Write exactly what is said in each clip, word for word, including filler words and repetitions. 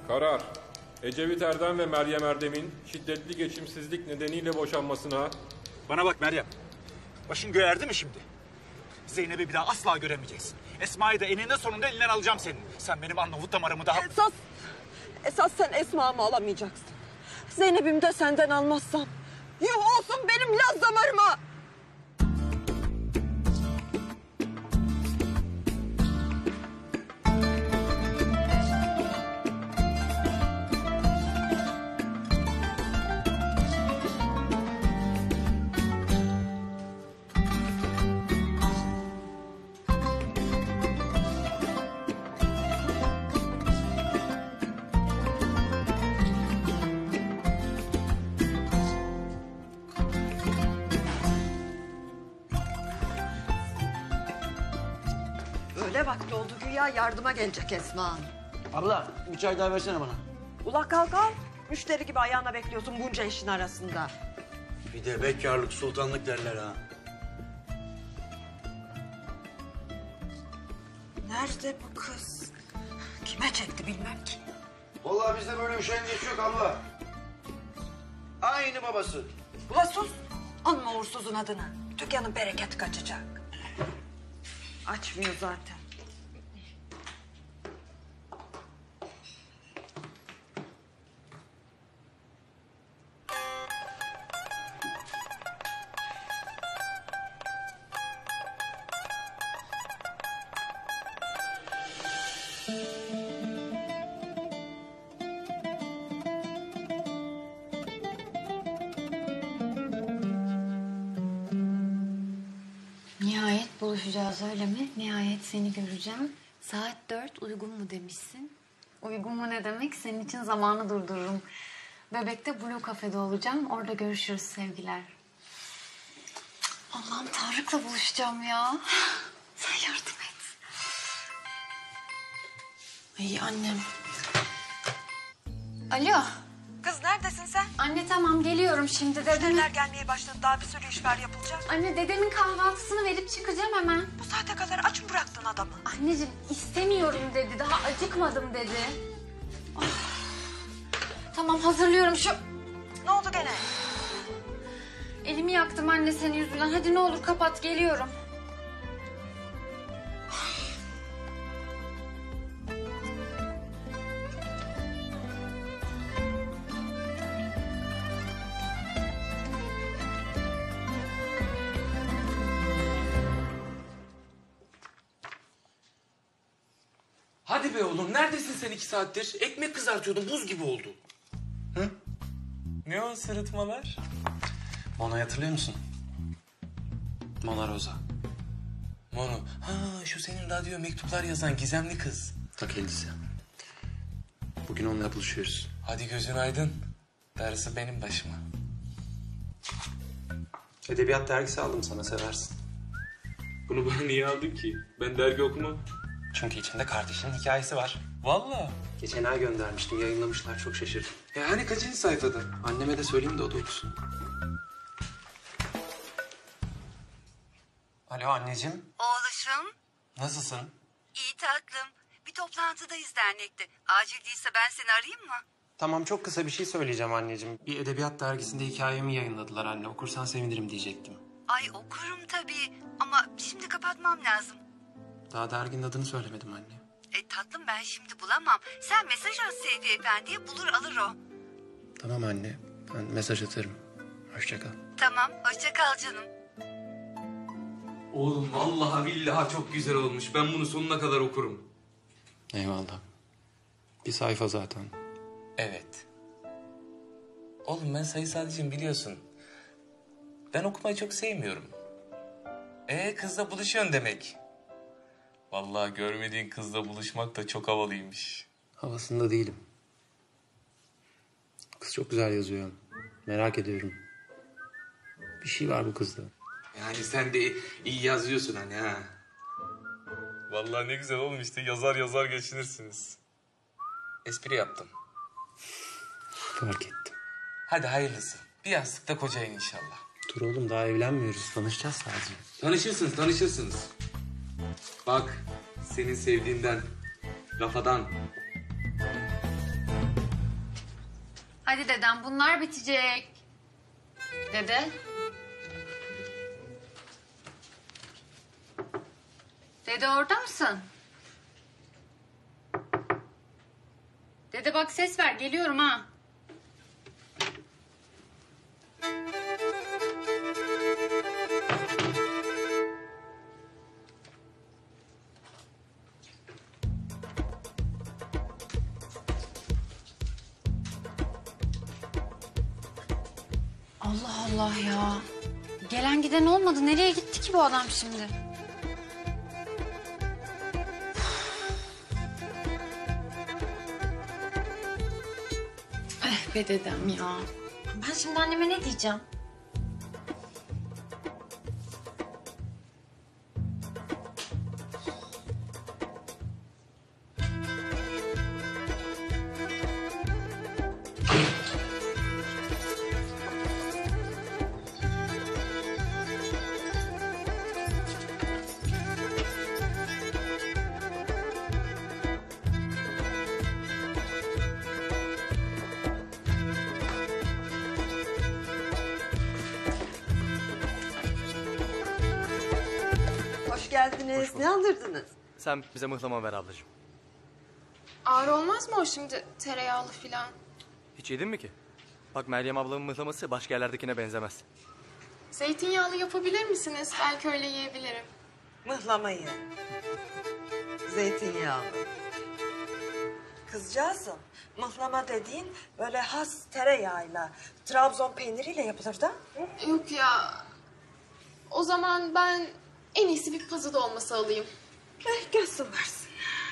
Karar. Ecevit Erdem ve Meryem Erdem'in şiddetli geçimsizlik nedeniyle boşanmasına... Bana bak Meryem. Başın göğerdi mi şimdi? Zeynep'i bir daha asla göremeyeceksin. Esma'yı da eninde sonunda elinden alacağım senin. Sen benim Arnavut damarımı daha... Esas, esas sen Esma'mı alamayacaksın. Zeynep'imi de senden almazsam... yuh olsun benim Laz damarıma! Öyle vakti oldu güya yardıma gelecek Esma Hanım. Abla bir çay daha versene bana. Ula kalk al. Müşteri gibi ayağına bekliyorsun bunca işin arasında. Bir de bekarlık sultanlık derler ha. Nerede bu kız? Kime çekti bilmem ki. Vallahi bizde böyle üşengeç yok abla. Aynı babası. Ula sus. Anma uğursuzun adını. Dükkanın bereketi kaçacak. Açmıyor zaten. Nihayet buluşacağız öyle mi? Nihayet seni göreceğim. Saat dört uygun mu demişsin? Uygun mu ne demek? Senin için zamanı durdururum. Bebek'te Blue Cafe'de olacağım. Orada görüşürüz sevgiler. Allah'ım Tarık'la buluşacağım ya. Sen yardım et. Ay annem. Alo. Kız neredesin sen? Anne tamam geliyorum şimdi dedemin... Müşteriler gelmeye başladı. Daha bir sürü iş var yapılacak. Anne dedemin kahvaltısını verip çıkacağım hemen. Bu saate kadar aç mı bıraktın adamı? Anneciğim istemiyorum dedi. Daha acıkmadım dedi. Oh. Tamam hazırlıyorum şu... Ne oldu gene? Elimi yaktım anne senin yüzünden. Hadi ne olur kapat geliyorum. Hadi be oğlum, neredesin sen iki saattir? Ekmek kızartıyordum, buz gibi oldu. Hı? Ne o sırıtmalar? Mona'yı hatırlıyor musun? Mona Rosa. Mono. Ha, şu senin radyo mektuplar yazan gizemli kız. Ta kendisi. Bugün onunla buluşuyoruz. Hadi gözün aydın. Darısı benim başıma. Edebiyat dergisi aldım sana, seversin. Bunu bana niye aldın ki? Ben dergi okumam. Çünkü içinde kardeşinin hikayesi var. Vallahi. Geçen ay göndermiştim, yayınlamışlar, çok şaşırdım. Ya hani kaçıncı sayfada? Anneme de söyleyeyim de o da okusun. Alo anneciğim, Oğluşum, nasılsın? iyi tatlım. Bir toplantıdayız dernekte. Acil değilse ben seni arayayım mı? Tamam, çok kısa bir şey söyleyeceğim anneciğim. Bir edebiyat dergisinde hikayemi yayınladılar anne. Okursan sevinirim diyecektim. Ay okurum tabii ama şimdi kapatmam lazım. Daha derginin adını söylemedim anne. E tatlım ben şimdi bulamam. Sen mesaj at Seyfi Efendi'ye bulur alır o. Tamam anne, ben mesaj atarım. Hoşça kal. Tamam hoşça kal canım. Oğlum vallahi billahi çok güzel olmuş. Ben bunu sonuna kadar okurum. Eyvallah. Bir sayfa zaten. Evet. Oğlum ben sayısalcıyım biliyorsun. Ben okumayı çok sevmiyorum. Ee kızla buluşuyorsun demek. Vallahi görmediğin kızla buluşmak da çok havalıymış. Havasında değilim. Kız çok güzel yazıyor. Merak ediyorum. Bir şey var bu kızda. Yani sen de iyi yazıyorsun hani ha. Vallahi ne güzel oğlum işte yazar yazar geçinirsiniz. Espri yaptım. Fark ettim. Hadi hayırlısı. Bir yastıkta kocayın inşallah. Dur oğlum, daha evlenmiyoruz. Tanışacağız sadece. Tanışırsınız, tanışırsınız. Bak, senin sevdiğinden, Rafa'dan. Hadi dedem bunlar bitecek. Dede. Dede orada mısın? Dede bak ses ver geliyorum ha. Allah Allah ya. Gelen giden olmadı. Nereye gitti ki bu adam şimdi? Eh be dedem ya. Ben şimdi anneme ne diyeceğim? Hoş geldiniz. Ne alırdınız? Sen bize mıhlama ver ablacığım. Ağır olmaz mı o şimdi tereyağlı filan? Hiç yedin mi ki? Bak Meryem ablamın mıhlaması başka yerlerdekine benzemez. Zeytinyağlı yapabilir misiniz? Belki öyle yiyebilirim. Mıhlamayı. Zeytinyağlı. Kızcağızım, mıhlama dediğin böyle has tereyağıyla, Trabzon peyniriyle yapılır da. Yok ya. O zaman ben en iyisi bir pazı dolması alayım. Eh, gelsin versin.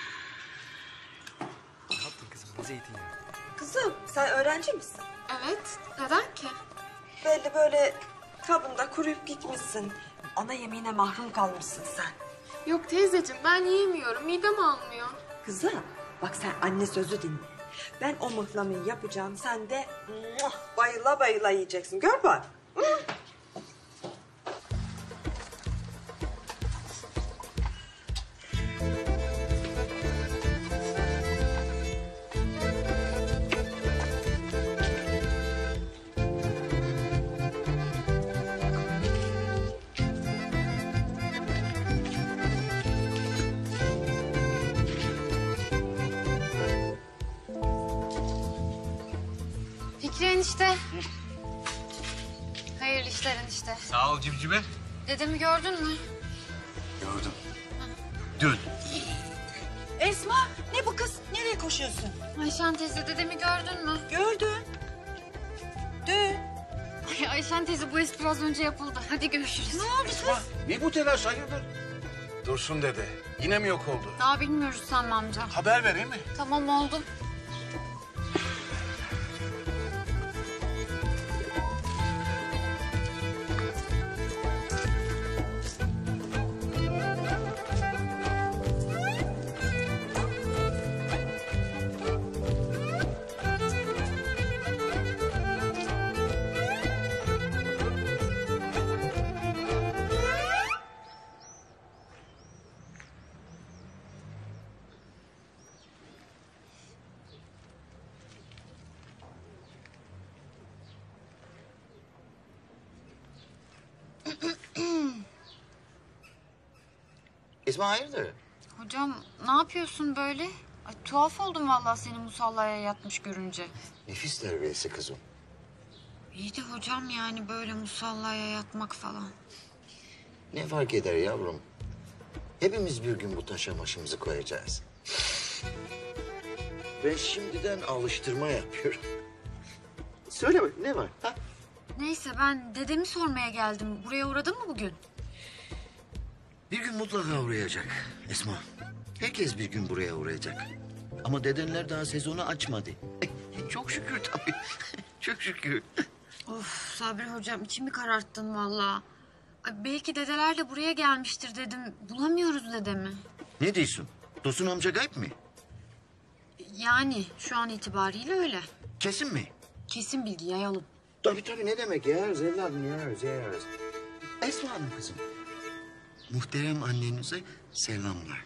Ne yaptın kızım? Ne zeytinyağı? Kızım, sen öğrenci misin? Evet. Neden ki? Belli böyle kabında kuruyup gitmişsin. Ana yemeğine mahrum kalmışsın sen. Yok teyzeciğim ben yiyemiyorum. Midem almıyor. Kızım, bak sen anne sözü dinle. Ben o mıhlamayı yapacağım, sen de muah, bayıla bayıla yiyeceksin. Gör bak. Hı? Fikri enişte. Hayırlı işler enişte. Sağ ol cimcime. Dedemi gördün mü? Gördüm. Dün. Esma, ne bu kız? Nereye koşuyorsun? Ayşen teyze dedemi gördün mü? Gördüm. Dün. Ay Ayşen teyze bu espri az önce yapıldı. Hadi görüşürüz. Ne oldu kız? Ne bu telaş hayırdır? Dursun dede. Yine mi yok oldu? Daha bilmiyoruz Sami amca. Haber vereyim mi? Tamam oldu. Esma hayırdır? Hocam ne yapıyorsun böyle? Ay, tuhaf oldum vallahi seni musallaya yatmış görünce. Nefis terbiyesi kızım. İyi de hocam yani böyle musallaya yatmak falan. Ne fark eder yavrum? Hepimiz bir gün bu taşa başımızı koyacağız. Ben şimdiden alıştırma yapıyorum. Söyle bak, ne var? Ha? Neyse ben dedemi sormaya geldim. Buraya uğradın mı bugün? Bir gün mutlaka uğrayacak Esma. Herkes bir gün buraya uğrayacak. Ama dedenler daha sezonu açmadı. Çok şükür tabii. Çok şükür. Of Sabri hocam içimi kararttın vallahi. Ay, belki dedeler de buraya gelmiştir dedim. Bulamıyoruz dedemi. Ne diyorsun? Tosun amca kayıp mı? Yani şu an itibariyle öyle. Kesin mi? Kesin bilgi yayalım. Tabii tabii, ne demek yeriz evladım, yeriz yeriz. Esma Hanım kızım. Muhterem annenize selamlar.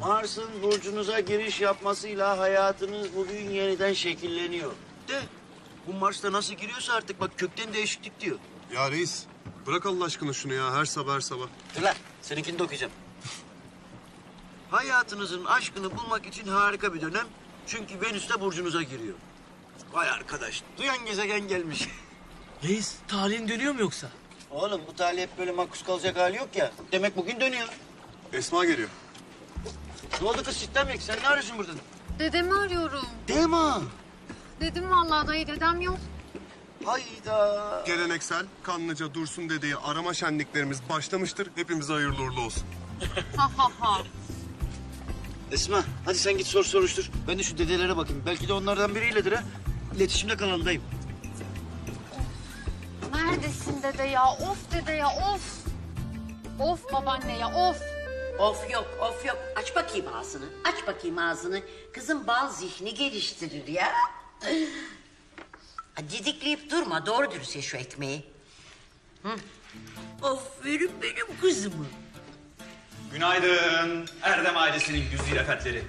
Mars'ın burcunuza giriş yapmasıyla hayatınız bugün yeniden şekilleniyor. De bu Mars'ta nasıl giriyorsa artık bak kökten değişiklik diyor. Ya reis bırak Allah aşkına şunu ya her sabah her sabah. Dur lan seninkini de okuyacağım. Hayatınızın aşkını bulmak için harika bir dönem. Çünkü Venüs de burcunuza giriyor. Vay arkadaş duyan gezegen gelmiş. Reis talihin dönüyor mu yoksa? Oğlum bu talih hep böyle makus kalacak hali yok ya. Demek bugün dönüyor. Esma geliyor. Ne oldu kız cidden mi? Sen ne arıyorsun burada? Dedemi arıyorum. Dema. Dedim vallahi dayı, dedem yok. Hayda. Geleneksel Kanlıca Dursun dedeyi arama şenliklerimiz başlamıştır. Hepimize hayırlı uğurlu olsun. Ha ha ha. Esma hadi sen git sor soruştur. Ben de şu dedelere bakayım. Belki de onlardan biriyledir ha. İletişimde kalandayım. Neredesin dede ya? Of dede ya, of. Of babaanne ya, of. Of yok, of yok. Aç bakayım ağzını, aç bakayım ağzını. Kızım bal zihni geliştirir ya. Ha, didikleyip durma, doğru dürüst ye şu ekmeği. Hı. Aferin benim kızımı. Günaydın Erdem ailesinin güzide fertleri.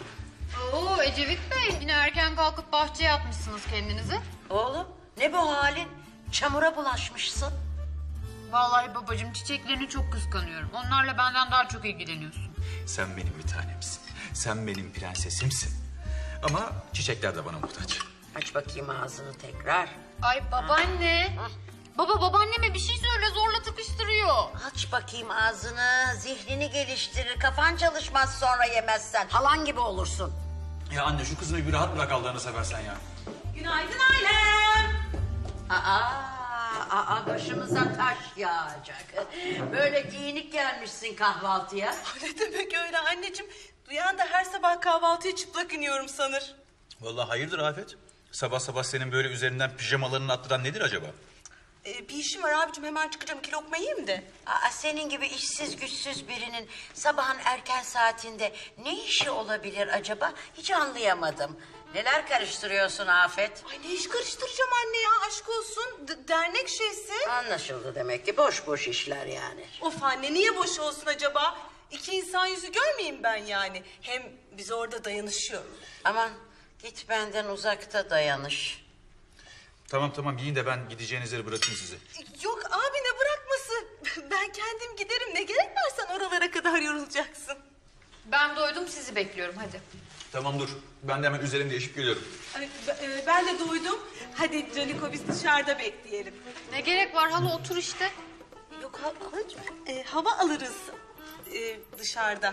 Oo Ecevit Bey, yine erken kalkıp bahçeye atmışsınız kendinizi. Oğlum, ne bu halin? Çamura bulaşmışsın. Vallahi babacığım, çiçeklerini çok kıskanıyorum. Onlarla benden daha çok ilgileniyorsun. Sen benim bir tanemsin. Sen benim prensesimsin. Ama çiçekler de bana muhtaç. Aç bakayım ağzını tekrar. Ay babaanne. Baba babaanneme bir şey söyle, zorla tıkıştırıyor. Aç bakayım ağzını, zihnini geliştirir. Kafan çalışmaz sonra yemezsen. Halan gibi olursun. Ya anne şu kızını bir rahat bırak Allah'ını seversen ya. Günaydın ailem. Aa, aa başımıza taş yağacak. Böyle giyinik gelmişsin kahvaltıya. Ne demek öyle anneciğim? Duyan da her sabah kahvaltıya çıplak iniyorum sanır. Vallahi hayırdır Afet? Sabah sabah senin böyle üzerinden pijamalarını attıran nedir acaba? Ee, bir işim var abicim, hemen çıkacağım, iki lokma yiyeyim de. Aa, senin gibi işsiz güçsüz birinin sabahın erken saatinde ne işi olabilir acaba? Hiç anlayamadım. Neler karıştırıyorsun Afet? Ay ne iş karıştıracağım anne ya, aşk olsun. D- dernek şeysi. Anlaşıldı demek ki, boş boş işler yani. Of anne, niye boş olsun acaba? İki insan yüzü görmeyeyim ben yani. Hem biz orada dayanışıyoruz. Aman git benden uzakta dayanış. Tamam tamam yiyin de ben gideceğiniz yere bırakayım sizi. Yok abi, ne bırakması? Ben kendim giderim, ne gerek var sen oralara kadar yorulacaksın. Ben doydum, sizi bekliyorum, hadi. Tamam dur. Ben de hemen üzerimi değişip geliyorum. Ay, e, Ben de duydum. Hadi Caniko biz dışarıda bekleyelim. Ne gerek var hala, otur işte. Yok ha- halacığım, e, hava alırız e, dışarıda.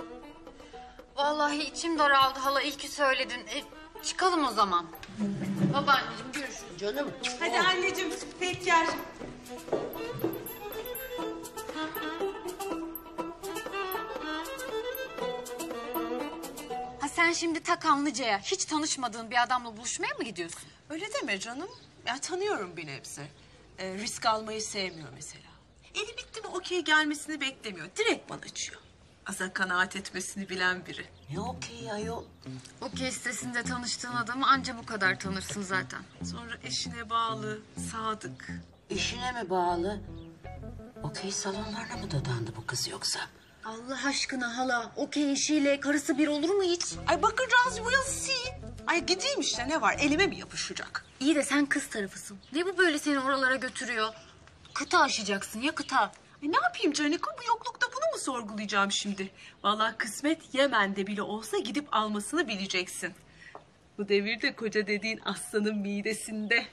Vallahi içim daraldı hala, iyi ki söyledin. E, çıkalım o zaman. Babaanneciğim görüşürüz. Canım. Hadi anneciğim, pek yer. Ha sen şimdi ta Kanlıca'ya hiç tanışmadığın bir adamla buluşmaya mı gidiyorsun? Öyle deme canım. Ya tanıyorum bir nebze. E, risk almayı sevmiyor mesela. Eli bitti mi okey gelmesini beklemiyor. Direkt bana açıyor. Aza kanaat etmesini bilen biri. Ne okey ayol? Okey sitesinde tanıştığın adamı anca bu kadar tanırsın zaten. Sonra eşine bağlı, sadık. İşine mi bağlı? Okey salonlarına mı dadandı bu kız yoksa? Allah aşkına hala, okey işiyle karısı bir olur mu hiç? Ay bakacağız, we'll see. Ay gideyim işte, ne var, elime mi yapışacak? İyi de sen kız tarafısın. Ne bu böyle seni oralara götürüyor? Kıta aşacaksın ya, kıta. Ay ne yapayım Caniko, bu yoklukta bunu mu sorgulayacağım şimdi? Vallahi kısmet Yemen'de bile olsa gidip almasını bileceksin. Bu devirde koca dediğin aslanın midesinde.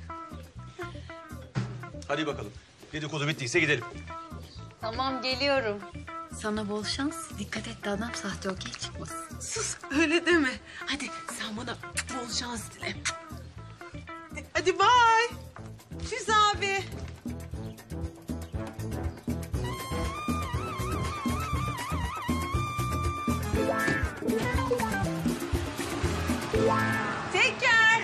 Hadi bakalım. Dedikodu bittiyse gidelim. Tamam geliyorum. Sana bol şans. Dikkat et de adam sahte okey çıkmasın. Sus, öyle deme. Hadi sen bana bol şans dile. Hadi bye. Tschüss abi. Take care.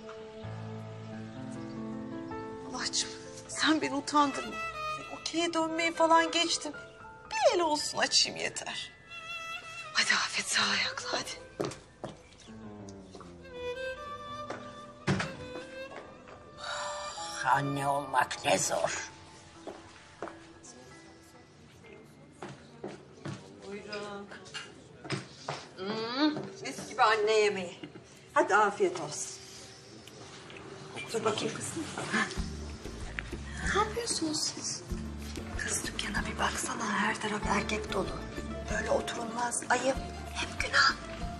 Allah'cığım sen beni utandırma. Okey'e dönmeyi falan geçtim. Bir el olsun açayım yeter. Hadi Afet sağ ayakla hadi. Anne olmak ne zor. Buyurun. mis gibi anne yemeği. Hadi afiyet olsun. Dur bakayım kızım. Ne yapıyorsunuz siz? Kız dükkana bir baksana, her taraf erkek dolu. Böyle oturulmaz, ayıp. Hep günah.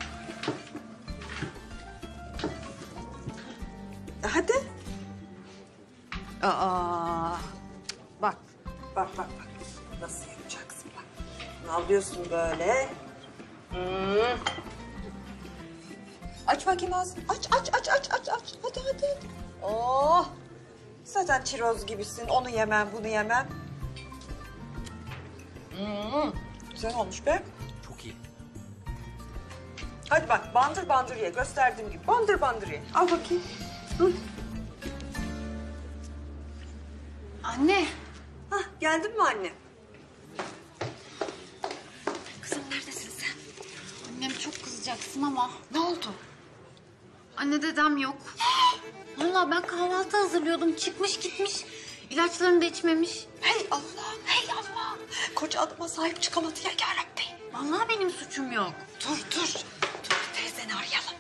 Hadi. Aa, bak, bak, bak, bak. Nasıl yapacaksın bak. Ne alıyorsun böyle? Hmm. Aç bakayım ağzını. Aç, aç, aç, aç, aç, aç. Hadi, hadi, hadi. Oh. Zaten çiroz gibisin. Onu yemem, bunu yemem. Hmm. Güzel olmuş be. Çok iyi. Hadi bak, bandır bandır ye. Gösterdiğim gibi. Bandır bandır ye. Al bakayım. Hı. Anne. Hah, geldin mi anne? Kızım neredesin sen? Annem çok kızacaksın ama. Ne oldu? Anne dedem yok. Vallahi ben kahvaltı hazırlıyordum. Çıkmış gitmiş. İlaçlarını da içmemiş. Hey Allah'ım, hey Allah'ım. Koca adama sahip çıkamadı ya yarabbi. Vallahi benim suçum yok. Dur, dur. Dur, teyzeni arayalım.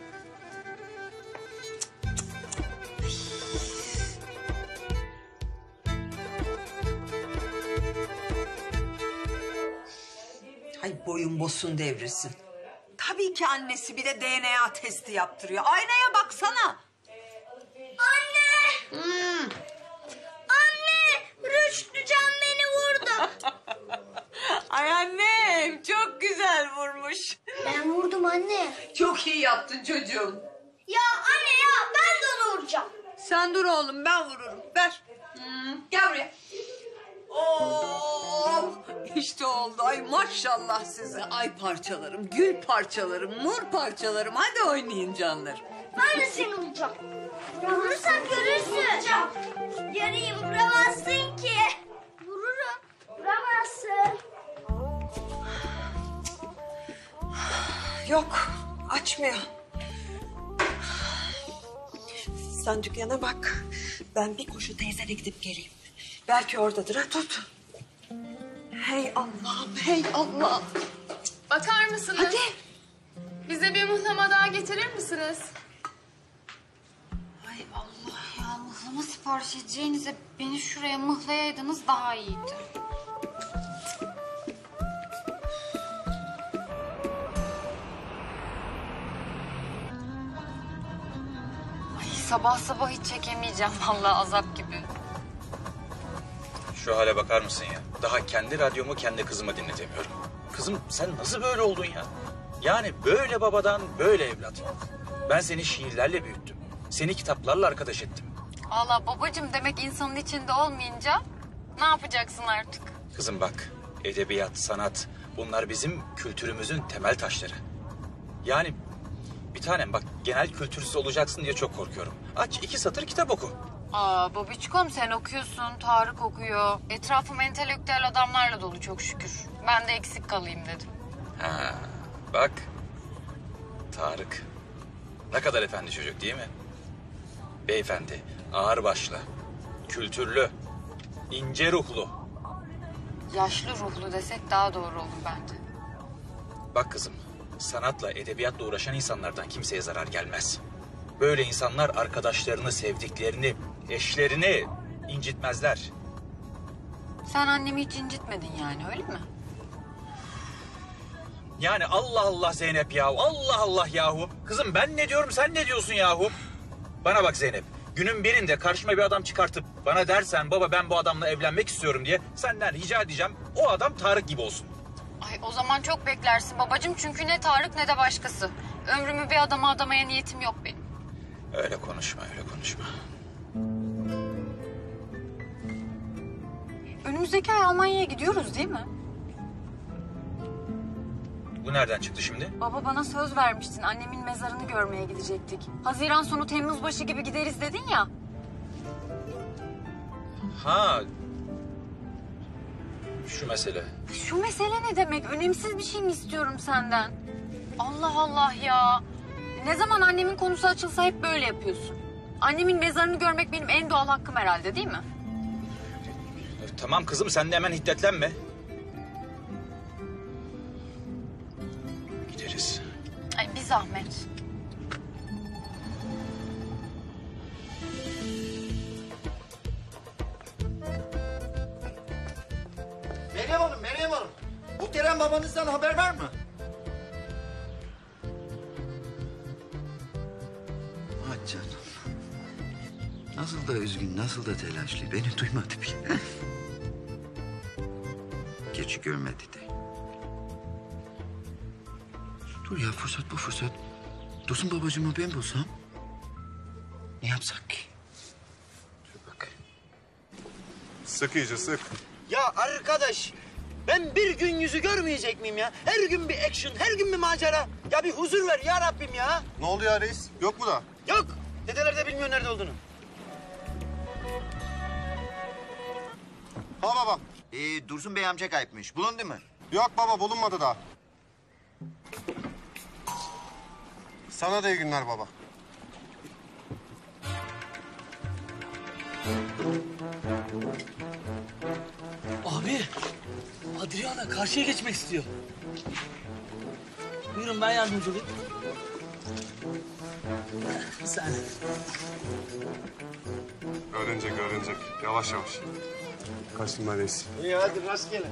Ay boyun bosun devrilsin. Tabii ki annesi bir de D N A testi yaptırıyor. Aynaya baksana. Anne! Hmm. Anne! Rüştücan beni vurdu. Ay annem çok güzel vurmuş. Ben vurdum anne. Çok iyi yaptın çocuğum. Ya anne ya ben de onu vuracağım. Sen dur oğlum ben vururum. Ver. Hmm, gel buraya. Oo, işte oldu. Ay maşallah size. Ay parçalarım, gül parçalarım, nur parçalarım. Hadi oynayın canlarım. Ben de seni vuracağım. Vurursan görürsün. Yarıyı vuramazsın ki. Vururum. Vuramazsın. Yok, açmıyor. Sen dükkana bak. Ben bir koşu teyzene gidip geleyim. Belki oradadır, ha tut. Hey Allah'ım, hey Allah'ım. Bakar mısınız? Hadi. Bize bir mıhlama daha getirir misiniz? Ay Allah ya, mıhlama sipariş edeceğinize beni şuraya mıhlayaydınız daha iyiydi. Ay sabah sabah hiç çekemeyeceğim vallahi, azap gibi. Şu hale bakar mısın ya? Daha kendi radyomu kendi kızıma dinletemiyorum. Kızım sen nasıl böyle oldun ya? Yani böyle babadan böyle evlat. Ben seni şiirlerle büyüttüm. Seni kitaplarla arkadaş ettim. Vallahi babacığım demek insanın içinde olmayınca ne yapacaksın artık? Kızım bak, edebiyat, sanat bunlar bizim kültürümüzün temel taşları. Yani bir tanem bak, genel kültürsüz olacaksın diye çok korkuyorum. Aç iki satır kitap oku. Aa babiçkom, sen okuyorsun, Tarık okuyor. Etrafım entelektüel adamlarla dolu çok şükür. Ben de eksik kalayım dedim. Ha, bak Tarık ne kadar efendi çocuk değil mi? Beyefendi, ağırbaşlı, kültürlü, ince ruhlu. Yaşlı ruhlu desek daha doğru olur bence. Bak kızım, sanatla, edebiyatla uğraşan insanlardan kimseye zarar gelmez. Böyle insanlar arkadaşlarını, sevdiklerini, eşlerini incitmezler. Sen annemi hiç incitmedin yani, öyle mi? Yani Allah Allah Zeynep yahu, Allah Allah yahu. Kızım ben ne diyorum, sen ne diyorsun yahu? Bana bak Zeynep, günün birinde karşıma bir adam çıkartıp bana dersen baba ben bu adamla evlenmek istiyorum diye senden rica edeceğim, o adam Tarık gibi olsun. Ay o zaman çok beklersin babacığım, çünkü ne Tarık ne de başkası. Ömrümü bir adama adamaya niyetim yok benim. Öyle konuşma, öyle konuşma. Önümüzdeki ay Almanya'ya gidiyoruz değil mi? Bu nereden çıktı şimdi? Baba bana söz vermiştin, annemin mezarını görmeye gidecektik. Haziran sonu Temmuz başı gibi gideriz dedin ya. Ha, şu mesele. Şu mesele ne demek? Önemsiz bir şey mi istiyorum senden? Allah Allah ya. Ne zaman annemin konusu açılsa hep böyle yapıyorsun. Annemin mezarını görmek benim en doğal hakkım herhalde, değil mi? Tamam kızım, sen de hemen hiddetlenme. Gideriz. Ay biz zahmet. Meryem Hanım, Meryem Hanım. Muhterem babanızdan haber var mı? Ah canım. Nasıl da üzgün, nasıl da telaşlı. Beni duymadı bile. Geçi görmedi de. Dur ya, fırsat bu fırsat. Dursun babacığımı ben bulsam. Ne yapsak ki? Dur bak. Sık iyice sık. Ya arkadaş, ben bir gün yüzü görmeyecek miyim ya? Her gün bir action, her gün bir macera. Ya bir huzur ver ya Rabbim ya. Ne oldu ya reis? Yok mu da? Yok, dedeler de bilmiyor nerede olduğunu. Ha baba. Ee, Dursun Bey amca kayıpmış. Bulundu mu? Yok baba, bulunmadı daha. Sana da iyi günler baba. Abi, Adriana karşıya geçmek istiyor. Buyurun ben yardımcı olayım. Bir saniye. Öğrenecek, öğrenecek. Yavaş yavaş. Kaçtım ben reis. İyi hadi rastgele.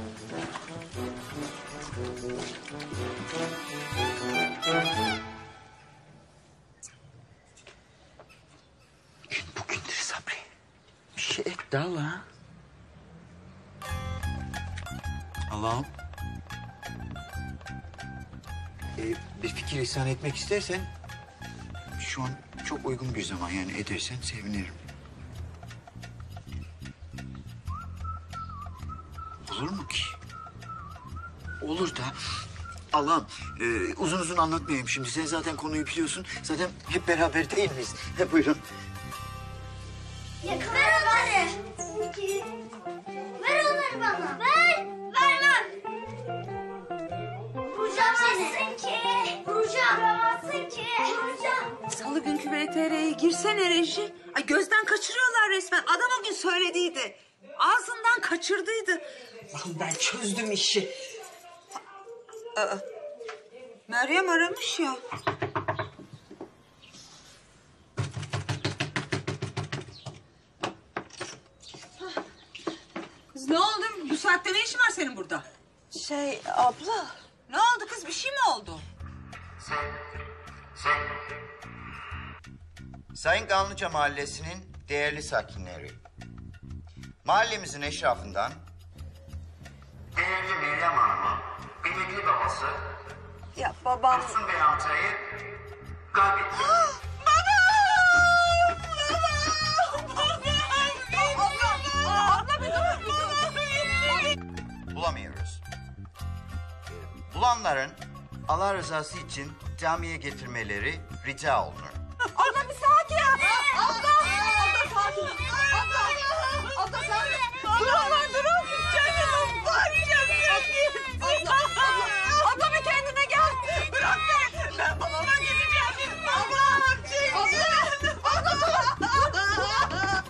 Gün bugündür Sabri. Bir şey et daha la. Allah'ım. Ee, bir fikir ihsan etmek istersen... ...şu an çok uygun bir zaman, yani edersen sevinirim. Olur mu ki? Olur da... Allah'ım, e, uzun uzun anlatmayayım şimdi. Sen zaten konuyu biliyorsun. Zaten hep beraber değil miyiz? Hep buyurun. Ver onları. Ver onları bana. Ver. Vermem. Vuramazsın ki. Vuracağım. Vuramazsın ki. Vuracağım. Salı günkü V T R'ye girsene Reji. Ay gözden kaçırıyorlar resmen. Adam o gün söylediydi. Ağzından kaçırdıydı. Lan ben çözdüm işi. Aa, Meryem aramış ya. Kız ne oldu? Bu saatte ne işin var senin burada? Şey abla. Ne oldu kız? Bir şey mi oldu? Sayın Kanlıca Mahallesi'nin değerli sakinleri. Mahallemizin eşrafından... ...değerli Meryem Hanım'ı, belediye babası... Ya babam... ...Dursun Bey amcayı kaybettik. Bulamıyoruz. Bulanların Allah rızası için camiye getirmeleri rica olunur. Abla bir sakin ol. Abla. Abla sakin ol. Abla. Abla sakin. Dur abla durun. Canım var canım. Abla. Abla. Abla bir kendine gel. Bırak beni. Ben babama gideceğim. Abla. Abla. Abla.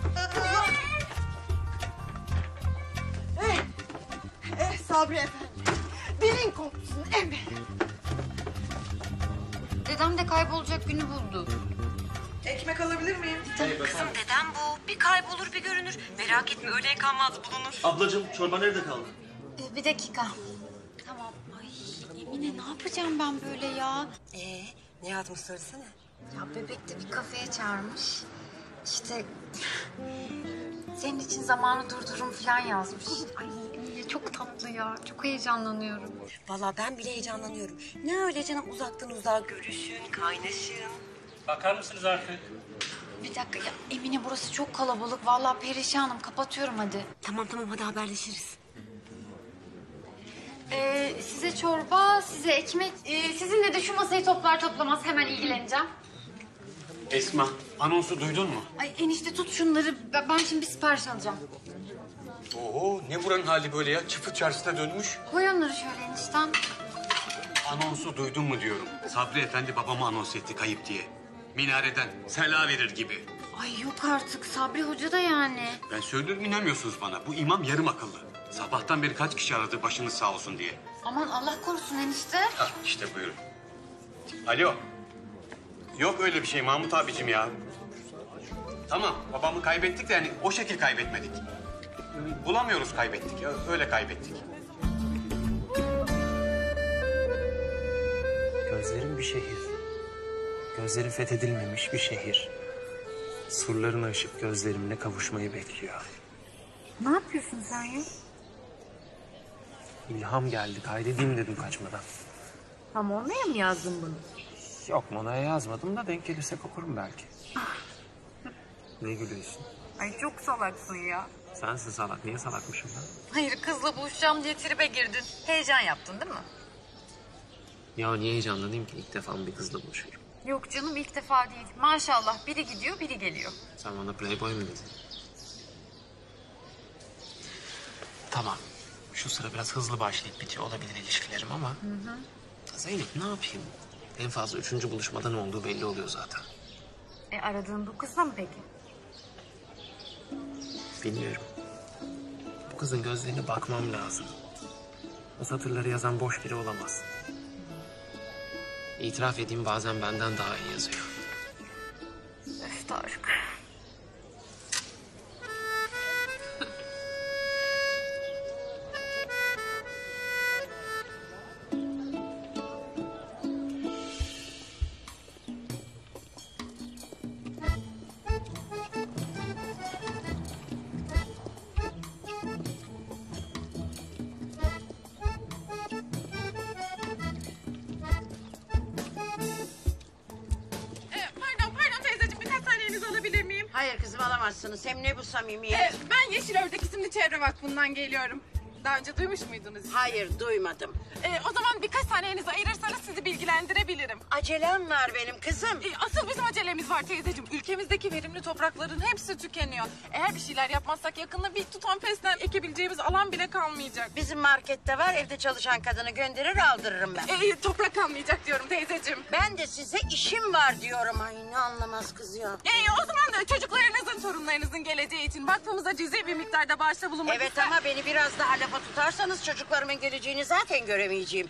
Eh. Eh Sabri efendi. Dilin kopsun emi. Dedem de kaybolacak günü buldu. Ekmek alabilir miyim? Kızım dedem bu. Bir kaybolur bir görünür. Merak etme öyle kalmaz bulunur. Ablacığım çorba nerede kaldı? Ee, bir dakika. Tamam. Ay Emine ne yapacağım ben böyle ya? Ee, ne yazmış söylesene. Ya bebek de bir kafeye çağırmış. İşte senin için zamanı durdururum falan yazmış. Ay Emine çok tatlı ya. Çok heyecanlanıyorum. Vallahi ben bile heyecanlanıyorum. Ne öyle canım uzaktan uzağa görüşün, kaynaşın. Bakar mısınız artık? Bir dakika ya Emine burası çok kalabalık. Vallahi perişanım. Kapatıyorum hadi. Tamam tamam hadi haberleşiriz. Ee, size çorba, size ekmek. Ee, sizinle de şu masayı toplar toplamaz hemen ilgileneceğim. Esma, anonsu duydun mu? Ay enişte tut şunları. Ben ben şimdi bir sipariş alacağım. Oo, ne buranın hali böyle ya? Çıfıt çarşısına dönmüş. Koy onları şöyle enişten. Anonsu duydun mu diyorum. Sabri Efendi babama anons etti kayıp diye. Minareden sela verir gibi. Ay yok artık Sabri Hoca da yani. Ben söylüyorum inanmıyorsunuz bana. Bu imam yarım akıllı. Sabahtan beri kaç kişi aradı başınız sağ olsun diye. Aman Allah korusun enişte. Hah işte buyurun. Alo Yok öyle bir şey Mahmut abicim ya. Tamam babamı kaybettik de yani o şekil kaybetmedik. Bulamıyoruz kaybettik ya öyle kaybettik. Gözlerim bir şehir. Gözlerim fethedilmemiş bir şehir. Surlarına ışık gözlerimle kavuşmayı bekliyor. Ne yapıyorsun sen ya? İlham geldi, kaydedeyim dedim kaçmadan. Tam oraya mı yazdın bunu? Yok, Mona'ya yazmadım da denk gelirsek okurum belki. Ne gülüyorsun? Ay çok salaksın ya. Sensin salak, niye salakmışım ben? Hayır, kızla buluşacağım diye tribe girdin. Heyecan yaptın değil mi? Ya niye heyecanlanayım ki? İlk defa bir kızla buluşuyorum. Yok canım, ilk defa değil. Maşallah biri gidiyor, biri geliyor. Sen bana playboy mu dedin? Tamam. Şu sıra biraz hızlı başlayıp bitiyor olabilir ilişkilerim ama... Hı hı. Zeynep ne yapayım? En fazla üçüncü buluşmada ne olduğu belli oluyor zaten. E aradığın bu kızla mı peki? Bilmiyorum. Bu kızın gözlerine bakmam lazım. O satırları yazan boş biri olamaz. İtiraf edeyim bazen benden daha iyi yazıyor. Öf Tarık. Hayır kızım alamazsınız. Hem ne bu samimiyet? Ee, ben Yeşil Ördek isimli çevre vakfından geliyorum. Daha önce duymuş muydunuz? Hayır duymadım. Ee, o zaman birkaç saniyenizi ayırırsanız sizi bilgilendirebilirim. Acelem var benim kızım. Ee, asıl bizim acelemiz var teyzeciğim. Ülkemizdeki verimli toprakların hepsi tükeniyor. Eğer bir şeyler yapmazsak yakında bir tutam fesleğen ekebileceğimiz alan bile kalmayacak. Bizim markette var, evde çalışan kadını gönderir aldırırım ben. Ee, toprak kalmayacak diyorum teyzeciğim. Ben de size işim var diyorum. Ay ne anlamaz kız ya. Ee, o zaman da çocuklarınızın, torunlarınızın geleceği için vakfımıza cüzi bir miktarda bağışta bulunmak Evet ister... ama beni biraz daha lafa tutarsanız çocuklarımın geleceğini zaten göremeyeceğim.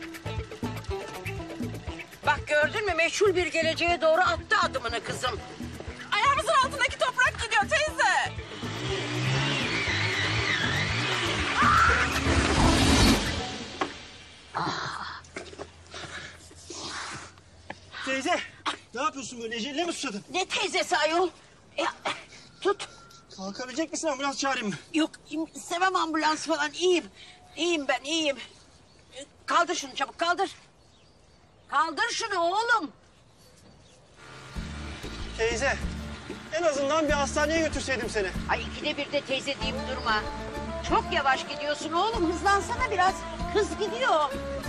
Bak gördün mü, meşhur bir geleceğe doğru attı adımını kızım. Ayağımızın altındaki toprak gidiyor teyze. Teyze, ne yapıyorsun böyle? Eceline mi susadın? Ne teyzesi ayol? Ya, tut. Kalkabilecek misin, ambulans çağırayım mı? Yok, istemem ambulans falan. İyiyim. İyiyim ben, iyiyim. Kaldır şunu çabuk, kaldır. Kaldır şunu oğlum. Teyze, en azından bir hastaneye götürseydim seni. Ay ikide bir de teyze deyip durma. Çok yavaş gidiyorsun oğlum, hızlansana biraz. Hız gidiyor.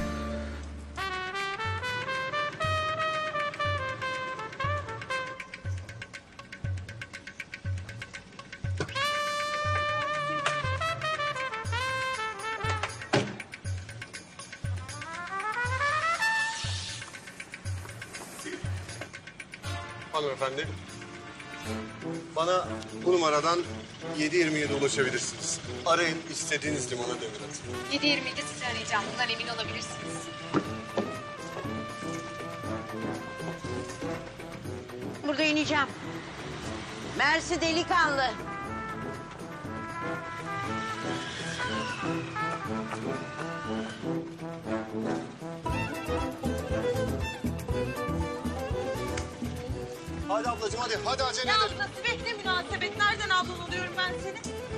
Hanımefendi, bana bu numaradan yedi yirmi yedi ulaşabilirsiniz. Arayın, istediğiniz limana demir atın. yedi yirmi yedi sizi arayacağım. Bundan emin olabilirsiniz. Burada ineceğim. Mersi delikanlı. Hadi ablacığım hadi, hadi acele Ya edelim. ablası bekle münasebet. Nereden ablan oluyorum ben seni?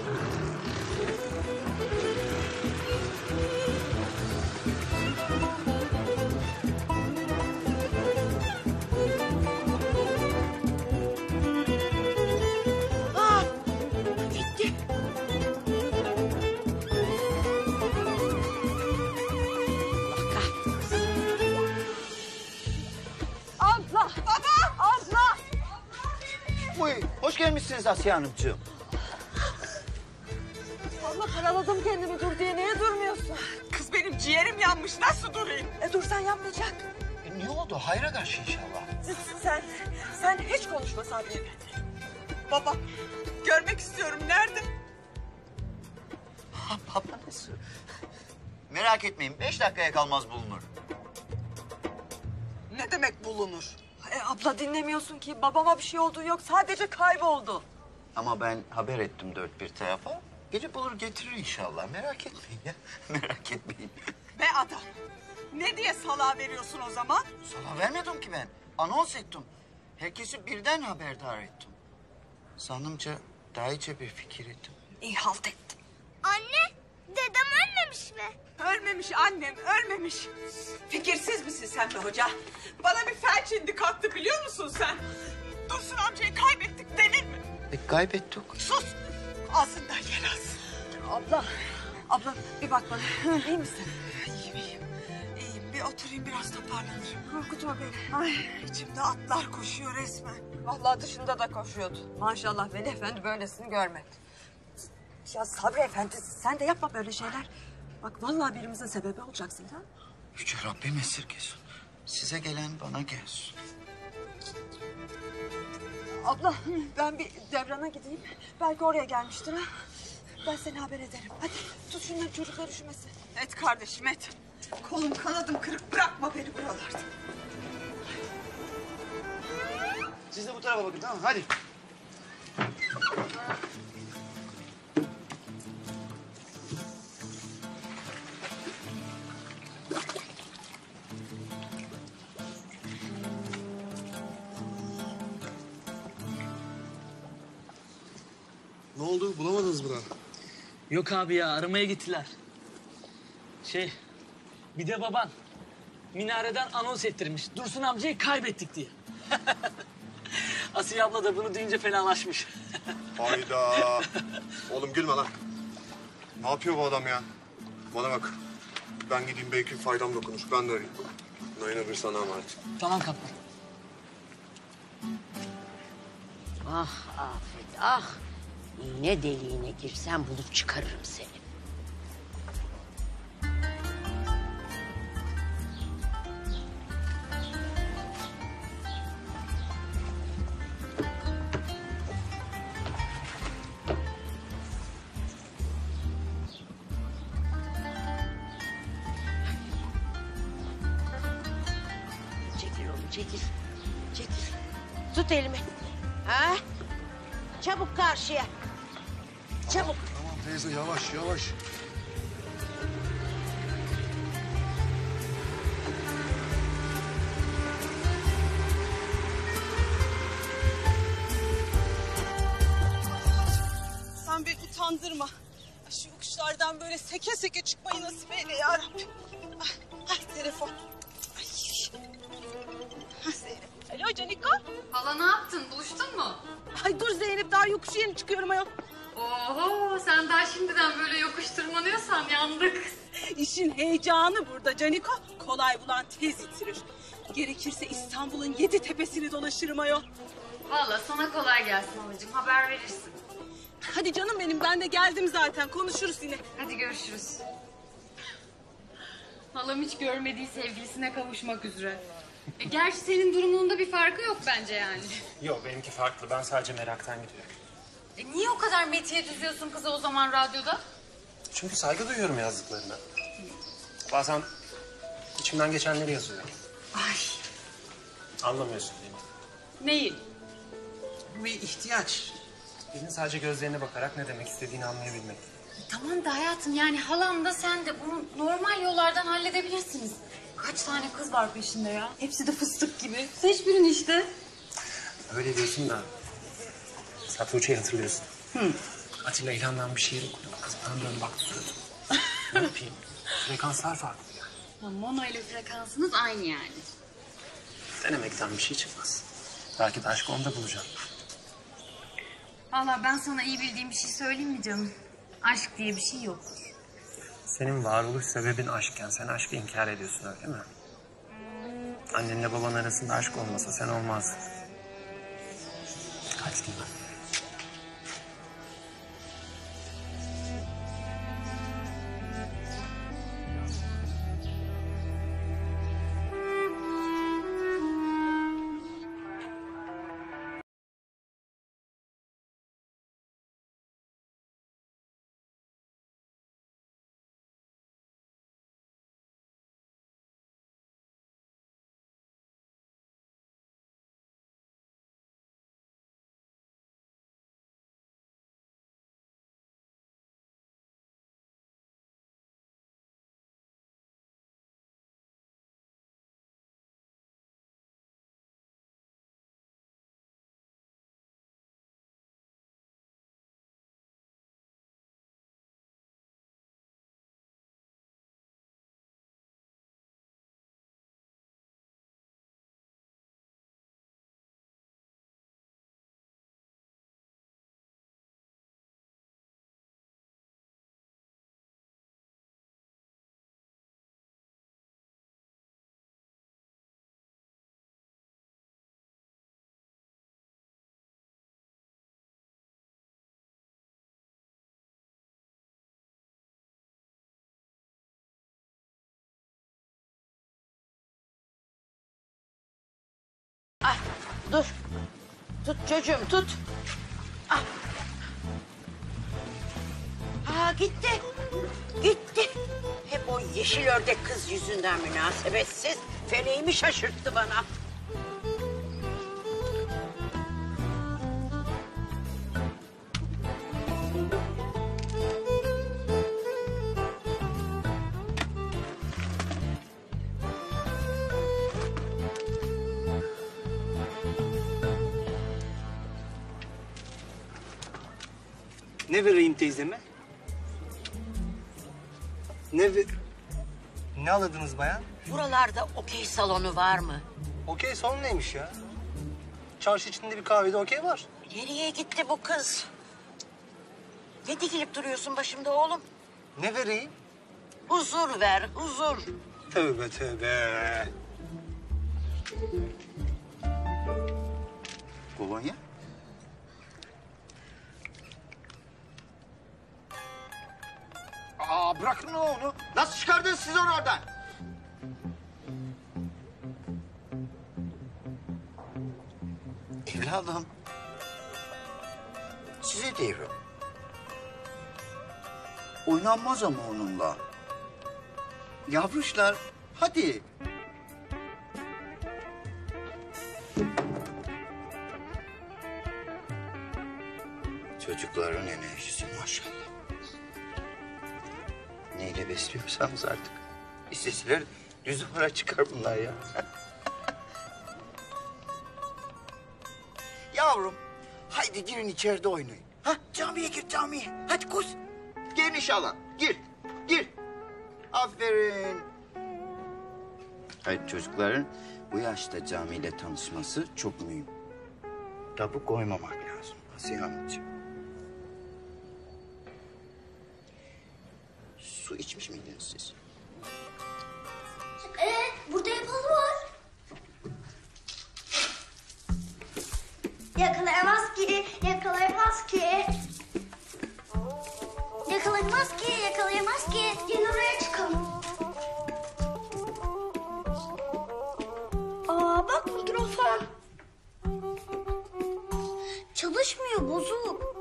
Aa, gitti. Abla! Baba! Abla! Buyur, hoş gelmişsiniz Asiye Hanımcığım. Abla karaladım kendimi dur diye. Niye durmuyorsun? Kız benim ciğerim yanmış. Nasıl durayım? E dursan yapmayacak. E, ne oldu? Hayra karşı inşallah. Sen, sen hiç konuşma Sabriye. Baba, görmek istiyorum. Nerede? Baba nasıl? Merak etmeyin, beş dakikaya kalmaz bulunur. Ne demek bulunur? E, abla dinlemiyorsun ki. Babama bir şey olduğu yok. Sadece kayboldu. Ama ben haber ettim dört bir tarafa. Gece bulur getirir inşallah. Merak etmeyin ya. Merak etmeyin. Be adam. Ne diye salağa veriyorsun o zaman? Sana vermedim ki ben. Anons ettim. Herkesi birden haberdar ettim. Sanımca daha iyice bir fikir ettim. İyi halt ettin. Anne, dedem ölmemiş mi? Ölmemiş annem, ölmemiş. Fikirsiz misin sen be hoca? Bana bir felç indi kalktı biliyor musun sen? Dursun amcayı kaybettik denir mi? E, kaybettik. Sus! Ağzından yer alsın. Abla, abla bir bak bana. İyi misin? İyiyim, iyiyim. İyiyim. Bir oturayım biraz toparlanırım. Korkutma beni. Ay, içimde atlar koşuyor resmen. Vallahi dışında da koşuyordu. Maşallah Veli Efendi böylesini görmedi. Ya Sabri Efendi sen de yapma böyle şeyler. Bak vallahi birimizin sebebi olacaksın ha. Yüce Rabbim esirgesin. Size gelen bana gelsin. Abla ben bir Devran'a gideyim. Belki oraya gelmiştir ha. Ben seni haber ederim. Hadi tut şunları çocuklar üşümesin. Et kardeşim et. Kolum kanadım kırık bırakma beni buralarda. Siz de bu tarafa bakın tamam mı? Hadi. Ne oldu? Bulamadınız mı daha? Yok abi ya aramaya gittiler. Şey bir de baban minareden anons ettirmiş. Dursun amcayı kaybettik diye. Asiye abla da bunu duyunca fenalaşmış. Hayda. Oğlum gülme lan. Ne yapıyor bu adam ya? Bana bak. Ben gideyim belki faydam dokunur. Ben de arayayım. Nayına bir sana emanet. Tamam kaptan. Ah Afet ah. İğne deliğine girsem bulup çıkarırım seni. Çekil oğlum çekil. Çekil. Tut elimi. Ha? Çabuk karşıya. Çabuk. Tamam teyze yavaş yavaş. Sen beni utandırma. Ay, şu yokuşlardan böyle seke seke çıkmayı nasip eyle ya Rabbim. Ay, ay telefon. Ay. Ha, Zeynep. Alo Caniko. Hala ne yaptın? Buluştun mu? Ay dur Zeynep daha yokuşu yeni çıkıyorum ayol. Oho sen daha şimdiden böyle yokuş tırmanıyorsan yandık. İşin heyecanı burada Caniko. Kolay bulan tez yitirir. Gerekirse İstanbul'un yedi tepesini dolaşırım ayol. Valla sana kolay gelsin halacığım haber verirsin. Hadi canım benim ben de geldim zaten konuşuruz yine. Hadi görüşürüz. Halam hiç görmediği sevgilisine kavuşmak üzere. E, gerçi senin durumunun bir farkı yok bence yani. Yok benimki farklı. Ben sadece meraktan gidiyorum. E, niye o kadar metiye düzüyorsun kıza o zaman radyoda? Çünkü saygı duyuyorum yazdıklarına. Bazen içimden geçenleri yazıyorum. Ay. Anlamıyorsun değil mi? Neyi? Bu bir ihtiyaç. Birinin sadece gözlerine bakarak ne demek istediğini anlayabilmek. Tamam da hayatım yani halam da sen de bunu normal yollardan halledebilirsiniz. Kaç tane kız var peşinde ya? Hepsi de fıstık gibi. Seç birini işte. Öyle diyorsun da sen Tuğçe'yi hatırlıyorsun. Hı. Atilla İlhan'dan bir şiir okudu. Kız bana dön baktı suratıma. Ne yapayım? Frekanslar farklı yani. Ha, mono ile frekansınız aynı yani. Denemekten bir şey çıkmaz. Belki de aşkı onda bulacağım. Vallahi ben sana iyi bildiğim bir şey söyleyeyim mi canım? Aşk diye bir şey yok. Senin varoluş sebebin aşkken sen aşkı inkar ediyorsun öyle mi? Annenle baban arasında aşk olmasa sen olmazdın. Kaçtım ben. dur. Tut çocuğum tut. Ah. Aa gitti. Gitti. Hep o yeşil ördek kız yüzünden münasebetsiz. Feleğimi şaşırttı bana. Ne vereyim teyzeme? Ne ver... Ne aladınız bayan? Buralarda okey salonu var mı? Okey salonu neymiş ya? Çarşı içinde bir kahvede okey var. Nereye gitti bu kız? Ne dikilip duruyorsun başımda oğlum? Ne vereyim? Huzur ver, huzur. Tövbe tövbe. Kolonya? Aa bırakın onu. Nasıl çıkardınız siz onu oradan? Evladım. Size diyorum. Oynanmaz ama onunla. Yavruşlar, hadi. Çocukların enerjisi maşallah. Neyle besliyorsanız artık. İsteseler düz para çıkar bunlar ya. Yavrum, haydi girin içeride oynayın. Ha, camiye gir camiye. Hadi koş. Gir inşallah. Gir, gir. Aferin. Hayır, çocukların bu yaşta camiyle tanışması çok mühim. Tabu koymamak lazım Asiye Hanımcığım. Su içmiş miydiniz siz? Evet, burada yapalım var. Yakalayamaz ki, yakalayamaz ki. Yakalayamaz ki, yakalayamaz ki. Gel oraya çıkalım. Aa bak mikrofon. Çalışmıyor, bozuk.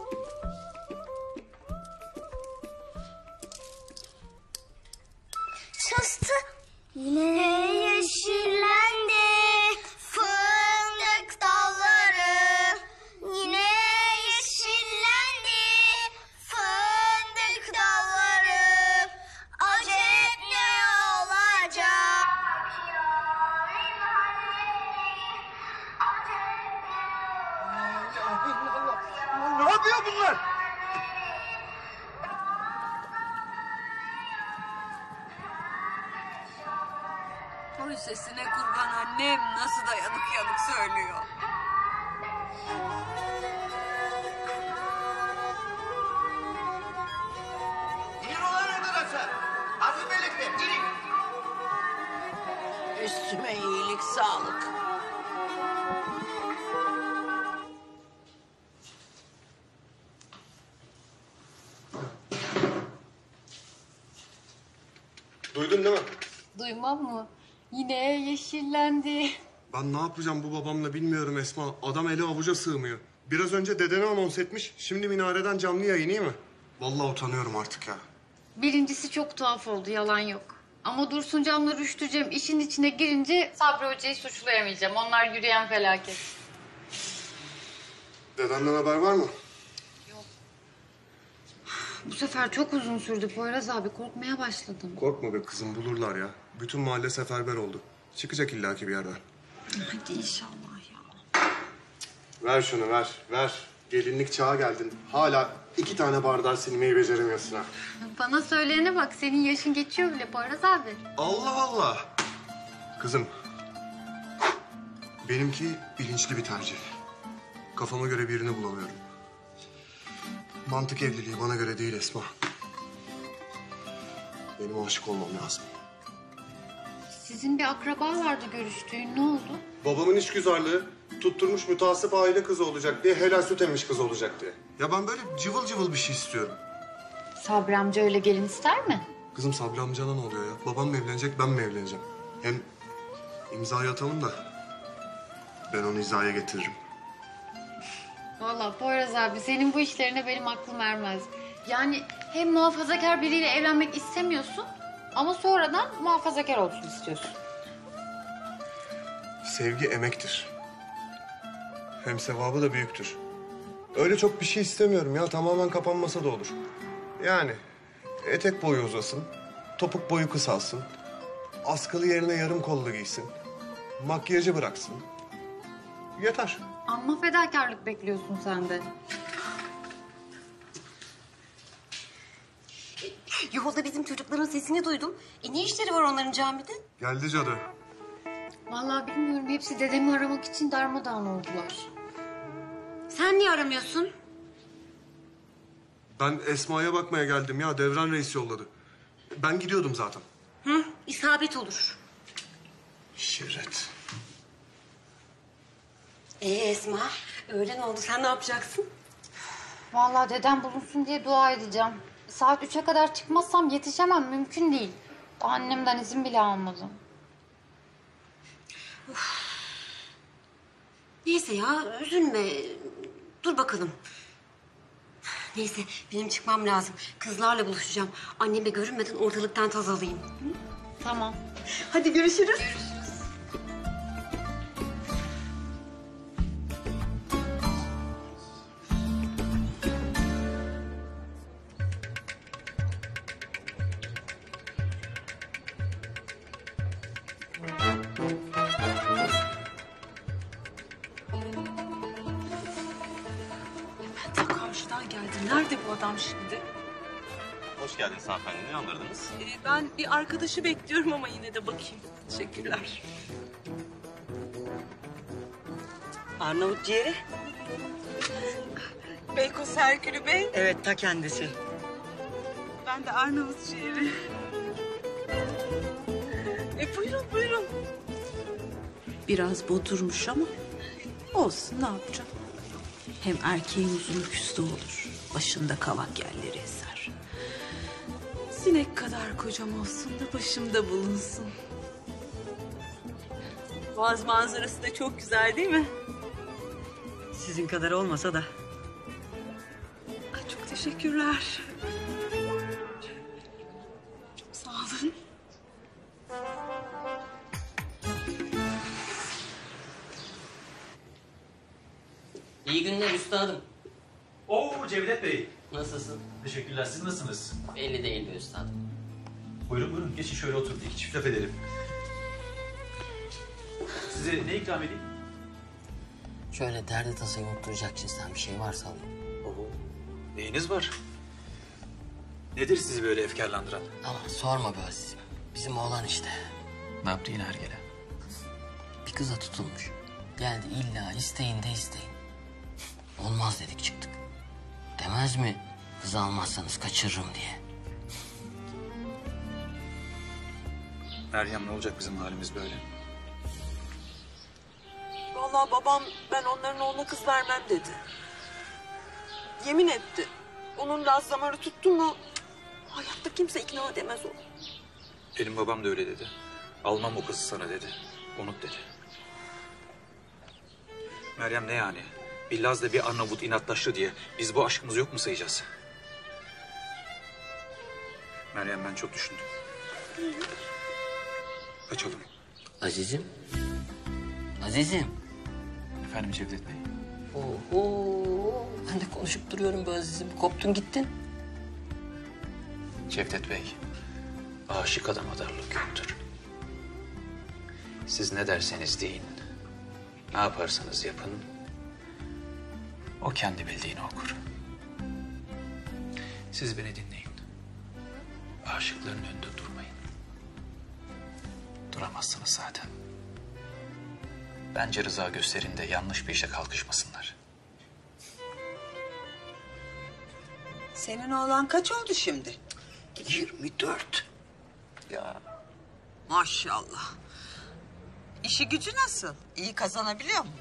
Çalıştı. Yine yeşillendi fındık dalları. Yine yeşillendi fındık dalları. Acep ne olacak? Ne yapıyor bunlar? Oy sesine kurban annem nasıl da yanık yanık söylüyor. İnin olan odası. Hadi melekler, inin. Üstüme iyilik, sağlık. Duydun değil mi? Duymam mı? Yine yeşillendi. Ben ne yapacağım bu babamla bilmiyorum Esma. Adam eli avuca sığmıyor. Biraz önce dedeni anons etmiş. Şimdi minareden canlı yayın iyi mi? Vallahi utanıyorum artık ya. Birincisi çok tuhaf oldu, yalan yok. Ama Dursun Cam'la Rüştü Cem işin içine girince Sabri Hoca'yı suçlayamayacağım. Onlar yürüyen felaket. Dedenden haber var mı? Bu sefer çok uzun sürdü Poyraz abi. Korkmaya başladım. Korkma be kızım, bulurlar ya. Bütün mahalle seferber oldu. Çıkacak illaki bir yerden. Hadi inşallah ya. Ver şunu ver, ver. Gelinlik çağa geldin. Hala iki tane bardağı silmeyi beceremiyorsun ha. Bana söyleyene bak, senin yaşın geçiyor bile Poyraz abi. Allah Allah. Kızım, benimki bilinçli bir tercih. Kafama göre birini bulamıyorum. Mantık evliliği bana göre değil Esma. Benim aşık olmam lazım. Sizin bir akraba vardı görüştüğün, ne oldu? Babamın işgüzarlığı tutturmuş mütasip aile kızı olacak diye, helal süt emmiş kız olacak diye. Ya ben böyle cıvıl cıvıl bir şey istiyorum. Sabri amca öyle gelin ister mi? Kızım Sabri amcana ne oluyor ya? Babam mı evlenecek, ben mi evleneceğim? Hem imzayı atalım da Ben onu hizaya getiririm. Vallahi Poyraz abi senin bu işlerine benim aklım ermez. Yani hem muhafazakar biriyle evlenmek istemiyorsun ama sonradan muhafazakar olsun istiyorsun. Sevgi emektir. Hem sevabı da büyüktür. Öyle çok bir şey istemiyorum ya. Tamamen kapanmasa da olur. Yani etek boyu uzasın, topuk boyu kısalsın, askılı yerine yarım kollu giysin, makyajı bıraksın. Yeter. Amma fedakarlık bekliyorsun sen de. Yolda bizim çocukların sesini duydum. E ne işleri var onların camide? Geldi cadı. Vallahi bilmiyorum hepsi dedemi aramak için darmadağın oldular. Sen niye aramıyorsun? Ben Esma'ya bakmaya geldim ya. Devran Reis yolladı. Ben gidiyordum zaten. Hı, isabet olur. Şirret. Ee Esma, öğlen oldu. Sen ne yapacaksın? Vallahi dedem bulunsun diye dua edeceğim. Saat üçe kadar çıkmazsam yetişemem, mümkün değil. Daha annemden izin bile almadım. Neyse ya, üzülme. Dur bakalım. Neyse, benim çıkmam lazım. Kızlarla buluşacağım. Anneme görünmeden ortalıktan taz alayım. Hı? Tamam. Hadi görüşürüz. Görüşürüz. Ta karşıdan geldi. Nerede bu adam şimdi? Hoş geldiniz hanımefendi. Ne alırdınız? Ee, ben bir arkadaşı bekliyorum ama yine de bakayım. Teşekkürler. Arnavut ciğeri? Beykoz Herkülü Bey. Evet, ta kendisi. Ben de Arnavut ciğeri. E buyurun buyurun. Biraz bodurmuş ama olsun ne yapacağım. Hem erkeğin uzun küste olur. Başında kavak yerleri eser. Sinek kadar kocam olsun da başımda bulunsun. Boğaz manzarası da çok güzel değil mi? Sizin kadar olmasa da. Ay, çok teşekkürler. Çok sağ olun. İyi günler üstadım. Oo Cevdet Bey. Nasılsın? Teşekkürler. Siz nasılsınız? Belli değil mi üstadım? Buyurun buyurun. Geçin şöyle oturun. İki çift laf edelim. Size ne ikram edeyim? Şöyle derdi tasayı unutturacak cinsten bir şey varsa alayım. Oo, neyiniz var? Nedir sizi böyle efkarlandıran? Ama sorma be Aziz'im. Bizim oğlan işte. Ne yaptı yine Ergele? Bir kıza tutulmuş. Geldi illa isteyin de isteyin. Olmaz dedik çıktık. Demez mi kızı almazsanız kaçırırım diye. Meryem ne olacak bizim halimiz böyle? Vallahi babam ben onların oğluna kız vermem dedi. Yemin etti. Onun laz damarı tuttu mu hayatta kimse ikna edemez onu. Benim babam da öyle dedi. Almam o kızı sana dedi. Unut dedi. Meryem ne yani? Bir Laz'la bir Arnavut inatlaştı diye biz bu aşkımızı yok mu sayacağız? Meryem ben çok düşündüm. Kaçalım. Aziz'im. Aziz'im. Efendim Cevdet Bey. Oho. Ben de konuşup duruyorum be Aziz'im. Koptun gittin. Cevdet Bey. Aşık adama darlık yoktur. Siz ne derseniz deyin. Ne yaparsanız yapın. O kendi bildiğini okur. Siz beni dinleyin. Aşıkların önünde durmayın. Duramazsınız zaten. Bence rıza gösterin de yanlış bir işe kalkışmasınlar. Senin oğlan kaç oldu şimdi? Yirmi dört. Ya. Maşallah. İşi gücü nasıl? İyi kazanabiliyor mu?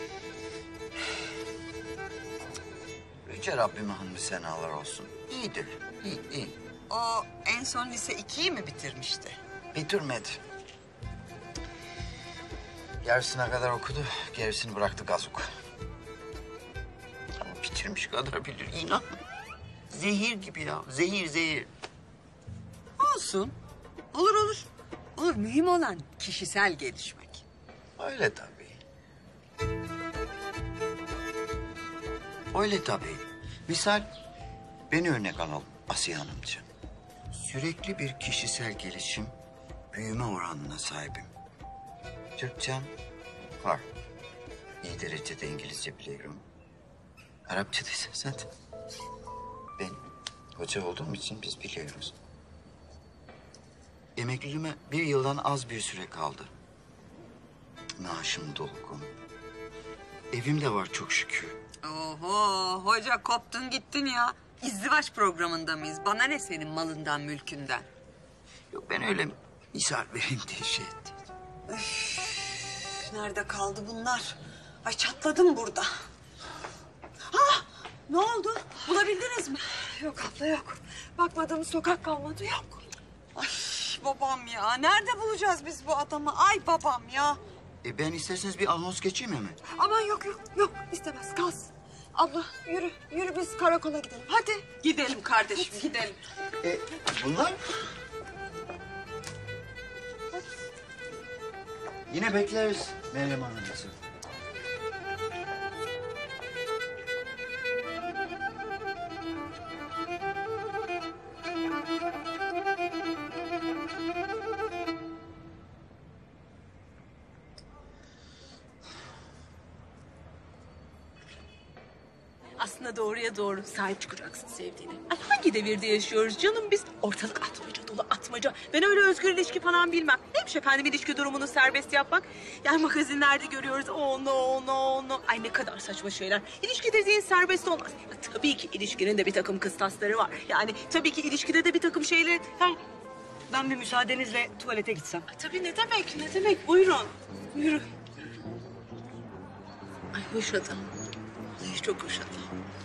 Yüce Rabbime hamdü senalar olsun. İyidir, iyi, iyi. O en son lise ikiyi mi bitirmişti? Bitirmedi. yarısına kadar okudu, gerisini bıraktı gazuk. Ama bitirmiş kadar bilir, inan. Zehir gibi ya, zehir zehir. Olsun. Olur olur. Olur, mühim olan kişisel gelişmek. Öyle tabii. Öyle tabii. Misal beni örnek alalım Asiye Hanımcığım. Sürekli bir kişisel gelişim, büyüme oranına sahibim. Türkçem var. İyi derecede İngilizce biliyorum. Arapça da zaten. Ben hoca olduğum için biz biliyoruz. Emekliliğime bir yıldan az bir süre kaldı. Maaşım dolgun. Evim de var çok şükür. Oho, hoca koptun gittin ya. İzdivaç programında mıyız? Bana ne senin malından, mülkünden? Yok ben öyle misal vereyim diye şey ettim. Üf, nerede kaldı bunlar? Ay çatladım burada. Ha, ne oldu? Bulabildiniz mi? Yok abla yok. Bakmadığımız sokak kalmadı yok. Ay babam ya. Nerede bulacağız biz bu adamı? Ay babam ya. E ben isterseniz bir anons geçeyim hemen. Aman yok yok yok istemez kalsın. Abla yürü yürü biz karakola gidelim. Hadi. Gidelim kardeşim hadi. Gidelim. E bunlar? Yine bekleriz Meryem Hanımcığım. Aslında doğruya doğru sahip çıkacaksın sevdiğine. Ay hangi devirde yaşıyoruz canım biz? Ortalık atmaca dolu atmaca. Ben öyle özgür ilişki falan bilmem. Neymiş efendim ilişki durumunu serbest yapmak? Yani magazinlerde görüyoruz. Oh no no no. Ay ne kadar saçma şeyler. İlişki dediğin serbest olmaz. Ya, tabii ki ilişkinin de bir takım kıstasları var. Yani tabii ki ilişkide de bir takım şeyler... Yani... Ben bir müsaadenizle tuvalete gitsem. Ay, tabii ne demek ne demek buyurun. Buyurun. Ay hoş adam. Ay çok hoş adam.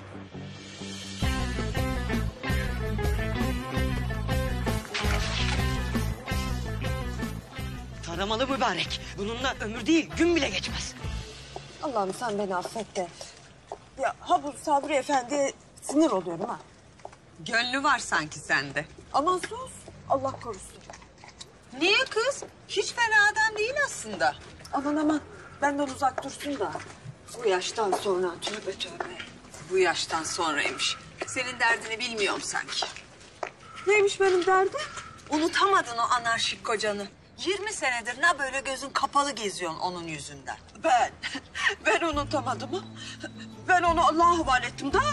Taramalı mübarek. Bununla ömür değil, gün bile geçmez. Allah'ım sen beni affet de. Ya ha bu Sabri Efendi'ye sinir oluyorum ha. Gönlü var sanki sende. Aman sus. Allah korusun. Niye kız? Hiç fena adam değil aslında. Aman aman. Benden uzak dursun da. Bu yaştan sonra tövbe tövbe. Bu yaştan sonraymış. Senin derdini bilmiyorum sanki. Neymiş benim derdim? Unutamadın o anarşik kocanı. Yirmi senedir ne böyle gözün kapalı geziyorsun onun yüzünden. Ben, ben unutamadım ha. Ben onu Allah'a havale ettim da.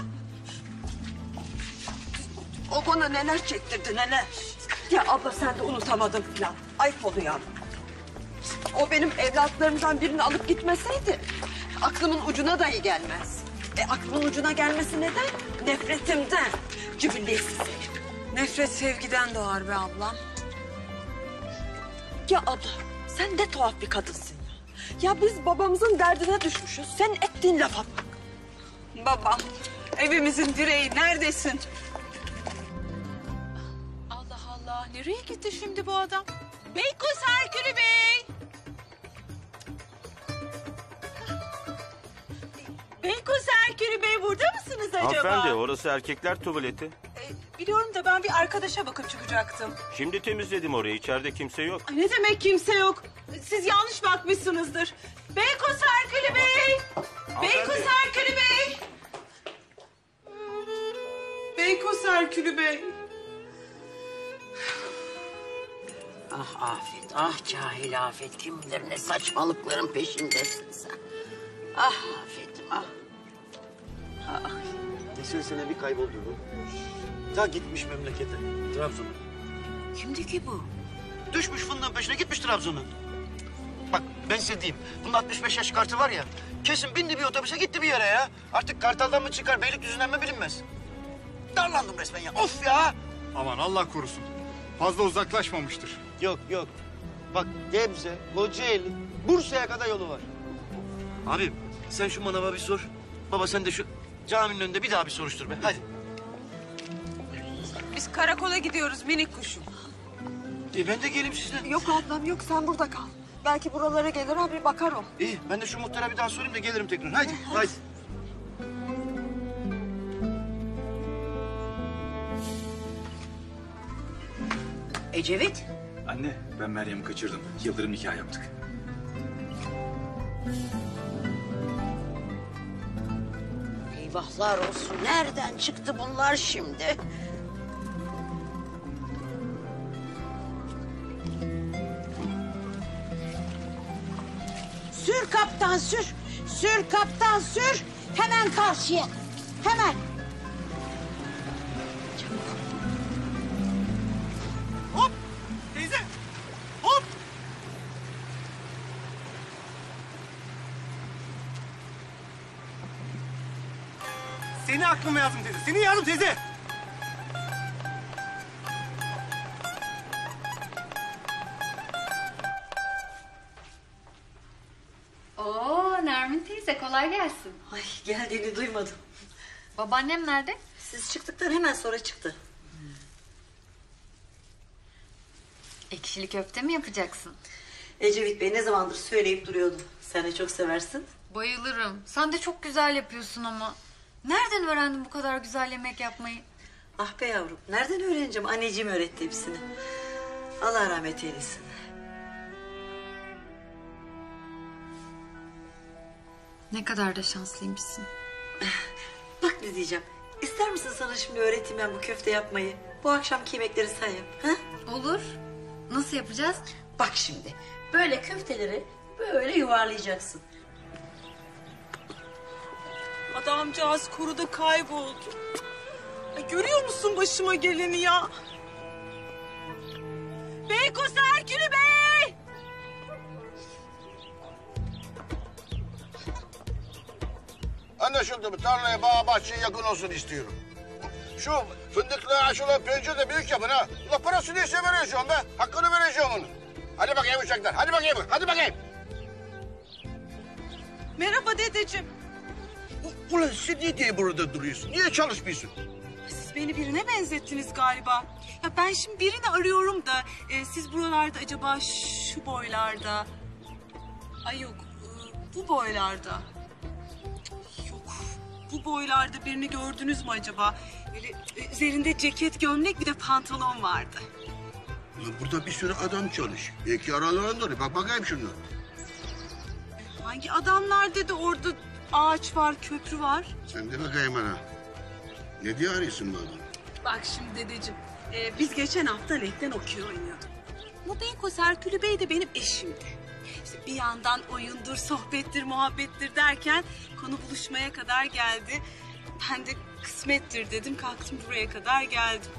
O bana neler çektirdi neler. Ya abla sen de unutamadın falan. Ayıp oluyor. O benim evlatlarımdan birini alıp gitmeseydi aklımın ucuna dahi gelmez. E aklımın ucuna gelmesi neden? Nefretimden. Cübillesiz herif. Nefret sevgiden doğar be ablam. Ya abla sen de tuhaf bir kadınsın ya. Ya biz babamızın derdine düşmüşüz. Sen ettiğin lafa bak. Babam evimizin direği neredesin? Allah Allah nereye gitti şimdi bu adam? Beykoz Herkülü Bey. Beykoz Herkülü Bey burada mısınız acaba? Hanımefendi orası erkekler tuvaleti. Ee, biliyorum da ben bir arkadaşa bakıp çıkacaktım. Şimdi temizledim orayı. İçeride kimse yok. Ay, ne demek kimse yok? Siz yanlış bakmışsınızdır. Beykoz Herkülü Bey. Beykoz Herkülü Bey. Beykoz Herkülü Bey. Ah Afet, ah cahil Afet. Kim bilir ne saçmalıkların peşindesin sen. Ah Afet'im, ah. ah. Geçen sene bir kayboldu bu. Ta gitmiş memlekete, Trabzon'a. Kimdi ki bu? Düşmüş fındığın peşine gitmiş Trabzon'a. Bak ben size diyeyim, bunun altmış beş yaş kartı var ya... kesin bindi bir otobüse gitti bir yere ya. Artık Kartal'dan mı çıkar, Beylikdüzü'nden mi bilinmez. Darlandım resmen ya, of ya! Aman Allah korusun. Fazla uzaklaşmamıştır. Yok yok. Bak Gebze, Kocaeli, Bursa'ya kadar yolu var. Abi sen şu manava bir sor. Baba sen de şu caminin önünde bir daha bir soruştur be. Hadi. Biz karakola gidiyoruz minik kuşum. E ben de geleyim sizinle. Yok ablam yok sen burada kal. Belki buralara gelir ha bir bakar o. İyi ben de şu muhtara bir daha sorayım da gelirim tekrar. Haydi haydi. Ecevit. Anne ben Meryem'i kaçırdım. Yıldırım nikah yaptık. Eyvahlar olsun. Nereden çıktı bunlar şimdi? Sür kaptan sür. Sür kaptan sür. Hemen karşıya. Hemen. Hop! Teyze! Hop! Seni aklıma yazdım teyze. Seni yazdım teyze. Oo Nermin teyze kolay gelsin. Ay geldiğini duymadım. Babaannem nerede? Siz çıktıktan hemen sonra çıktı. Ekşili köfte mi yapacaksın? Ecevit Bey ne zamandır söyleyip duruyordu. Sen de çok seversin. Bayılırım. Sen de çok güzel yapıyorsun ama. Nereden öğrendin bu kadar güzel yemek yapmayı? Ah be yavrum, nereden öğreneceğim? Anneciğim öğretti hepsini. Allah rahmet eylesin. Ne kadar da şanslıymışsın. Bak ne diyeceğim. İster misin sana şimdi öğreteyim ben bu köfte yapmayı? Bu akşamki yemekleri sen yap. Ha? Olur. Nasıl yapacağız? Bak şimdi. Böyle köfteleri böyle yuvarlayacaksın. Adamcağız kuruda kayboldu. Ay, görüyor musun başıma geleni ya? Beykoz Herkülü Bey! Anlaşıldı mı? Tarlaya, bağ, bahçeye yakın olsun istiyorum. Şu fındıklı, aşılı, pencere de büyük yapın ha. Ulan parası neyse vereceğim be. Hakkını vereceğim onun. Hadi bakayım uşaklar, hadi bakayım, hadi bakayım. Merhaba dedeciğim. U- Ulan sen niye diye burada duruyorsun? Niye çalışmıyorsun? Siz beni birine benzettiniz galiba. Ya ben şimdi birini arıyorum da e, siz buralarda acaba şu boylarda. Ay yok e, bu boylarda. Yok bu boylarda birini gördünüz mü acaba? Böyle e, üzerinde ceket, gömlek bir de pantolon vardı. Ulan burada bir sürü adam çalışıyor. Belki aralarında bak bakayım şunu. Hangi adamlar dedi orada ağaç var, köprü var. Sen de bakayım bana. Ne diye arıyorsun bu adamı? Bak şimdi dedeciğim, e, biz geçen hafta Lek'ten okuyor oynuyorduk. Bu Beykoz Herkülü Bey de benim eşimdi. İşte bir yandan oyundur, sohbettir, muhabbettir derken konu buluşmaya kadar geldi. Ben de kısmettir dedim, kalktım buraya kadar geldim.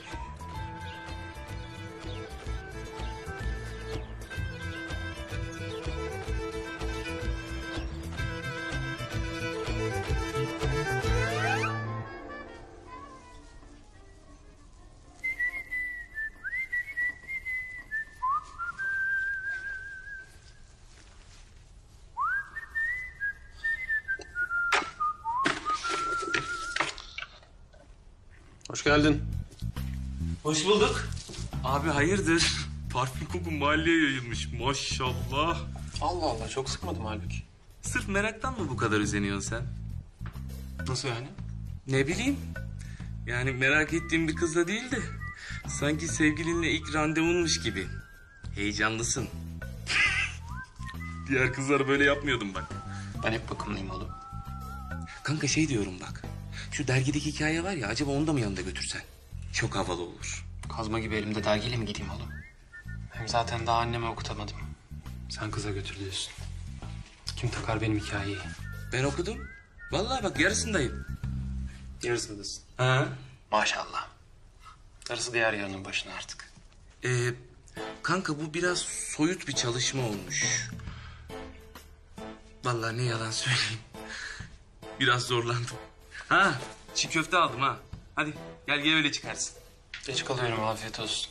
Hoş geldin. Hoş bulduk. Abi hayırdır? Parfüm koku mahalleye yayılmış maşallah. Allah Allah çok sıkmadım halbuki. Sırf meraktan mı bu kadar özeniyorsun sen? Nasıl yani? Ne bileyim. Yani merak ettiğim bir kızla değil de... sanki sevgilinle ilk randevunmuş gibi. Heyecanlısın. Diğer kızlar böyle yapmıyordum bak. Ben hep bakımlıyım oğlum. Kanka şey diyorum bak. Şu dergideki hikaye var ya, acaba onu da mı yanında götürsen? Çok havalı olur. Kazma gibi elimde dergiyle mi gideyim oğlum? Hem zaten daha anneme okutamadım. Sen kıza götür diyorsun. Kim takar benim hikayeyi? Ben okudum. Vallahi bak yarısındayım. Yarısındasın. Ha? Maşallah. Darısı diğer yarının başına artık. Ee, kanka bu biraz soyut bir çalışma olmuş. Vallahi ne yalan söyleyeyim. Biraz zorlandım. Ha, çiğ köfte aldım ha. Hadi gel gel öyle çıkarsın. Geç kalıyorum, afiyet olsun.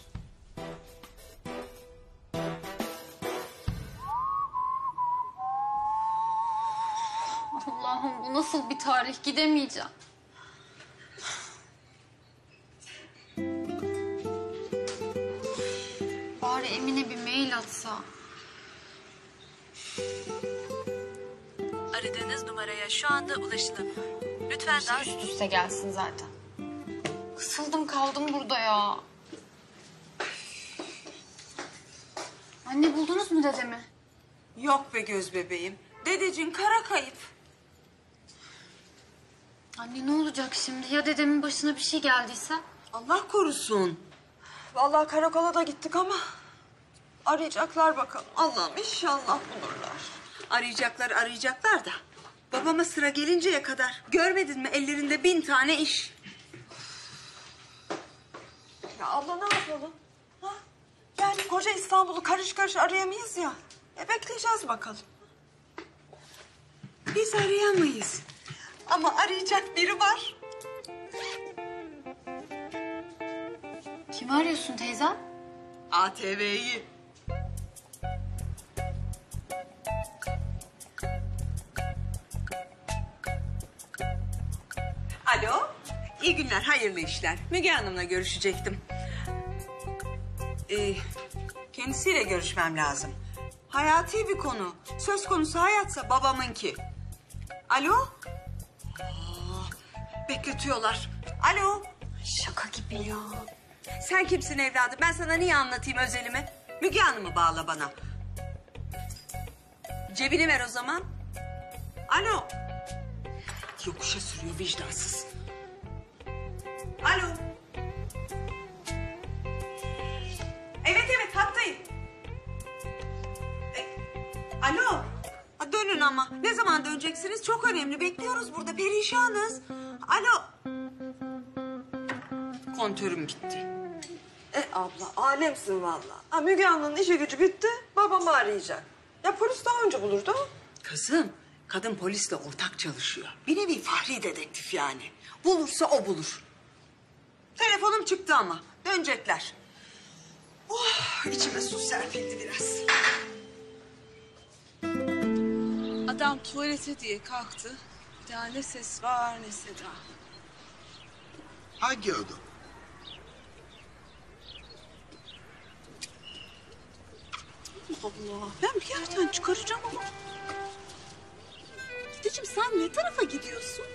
Allah'ım bu nasıl bir tarih, gidemeyeceğim. Bari Emine bir mail atsa. Aradığınız numaraya şu anda ulaşılamıyor. Lütfen daha... Üst üste gelsin zaten. Kısıldım kaldım burada ya. Anne buldunuz mu dedemi? Yok be göz bebeğim. Dedecin kara kayıp. Anne ne olacak şimdi? Ya dedemin başına bir şey geldiyse? Allah korusun. Vallahi karakola da gittik ama arayacaklar bakalım. Allah'ım inşallah bulurlar. Arayacaklar arayacaklar da babama sıra gelinceye kadar görmedin mi ellerinde bin tane iş. Ya abla ne yapalım? Ha? Yani koca İstanbul'u karış karış arayamayız ya. E bekleyeceğiz bakalım. Biz arayamayız. Ama arayacak biri var. Kimi arıyorsun teyzem? A T V'yi. Alo, iyi günler, hayırlı işler. Müge Hanım'la görüşecektim. Ee, kendisiyle görüşmem lazım. Hayati bir konu. Söz konusu hayatsa babamınki. Alo? Aa, bekletiyorlar. Alo? Şaka gibi ya. Sen kimsin evladım? Ben sana niye anlatayım özelimi? Müge Hanım'ı bağla bana. Cebini ver o zaman. Alo? Yokuşa sürüyor vicdansız. Alo? Evet evet hattayım. E, alo? Ha, dönün ama. Ne zaman döneceksiniz? Çok önemli. Bekliyoruz burada. Perişanız. Alo? Kontörüm gitti. E abla alemsin vallahi. Ha, Müge Anlı'nın işi gücü bitti. Babamı arayacak. Ya polis daha önce bulurdu. Kızım kadın polisle ortak çalışıyor. Bir nevi Fahri dedektif yani. Bulursa o bulur. Telefonum çıktı ama. Dönecekler. Oh içime su serpildi biraz. Adam tuvalete diye kalktı. Bir daha ne ses var ne seda. Hangi adam? Allah ben bir yerden çıkaracağım ama. Dedeciğim sen ne tarafa gidiyorsun?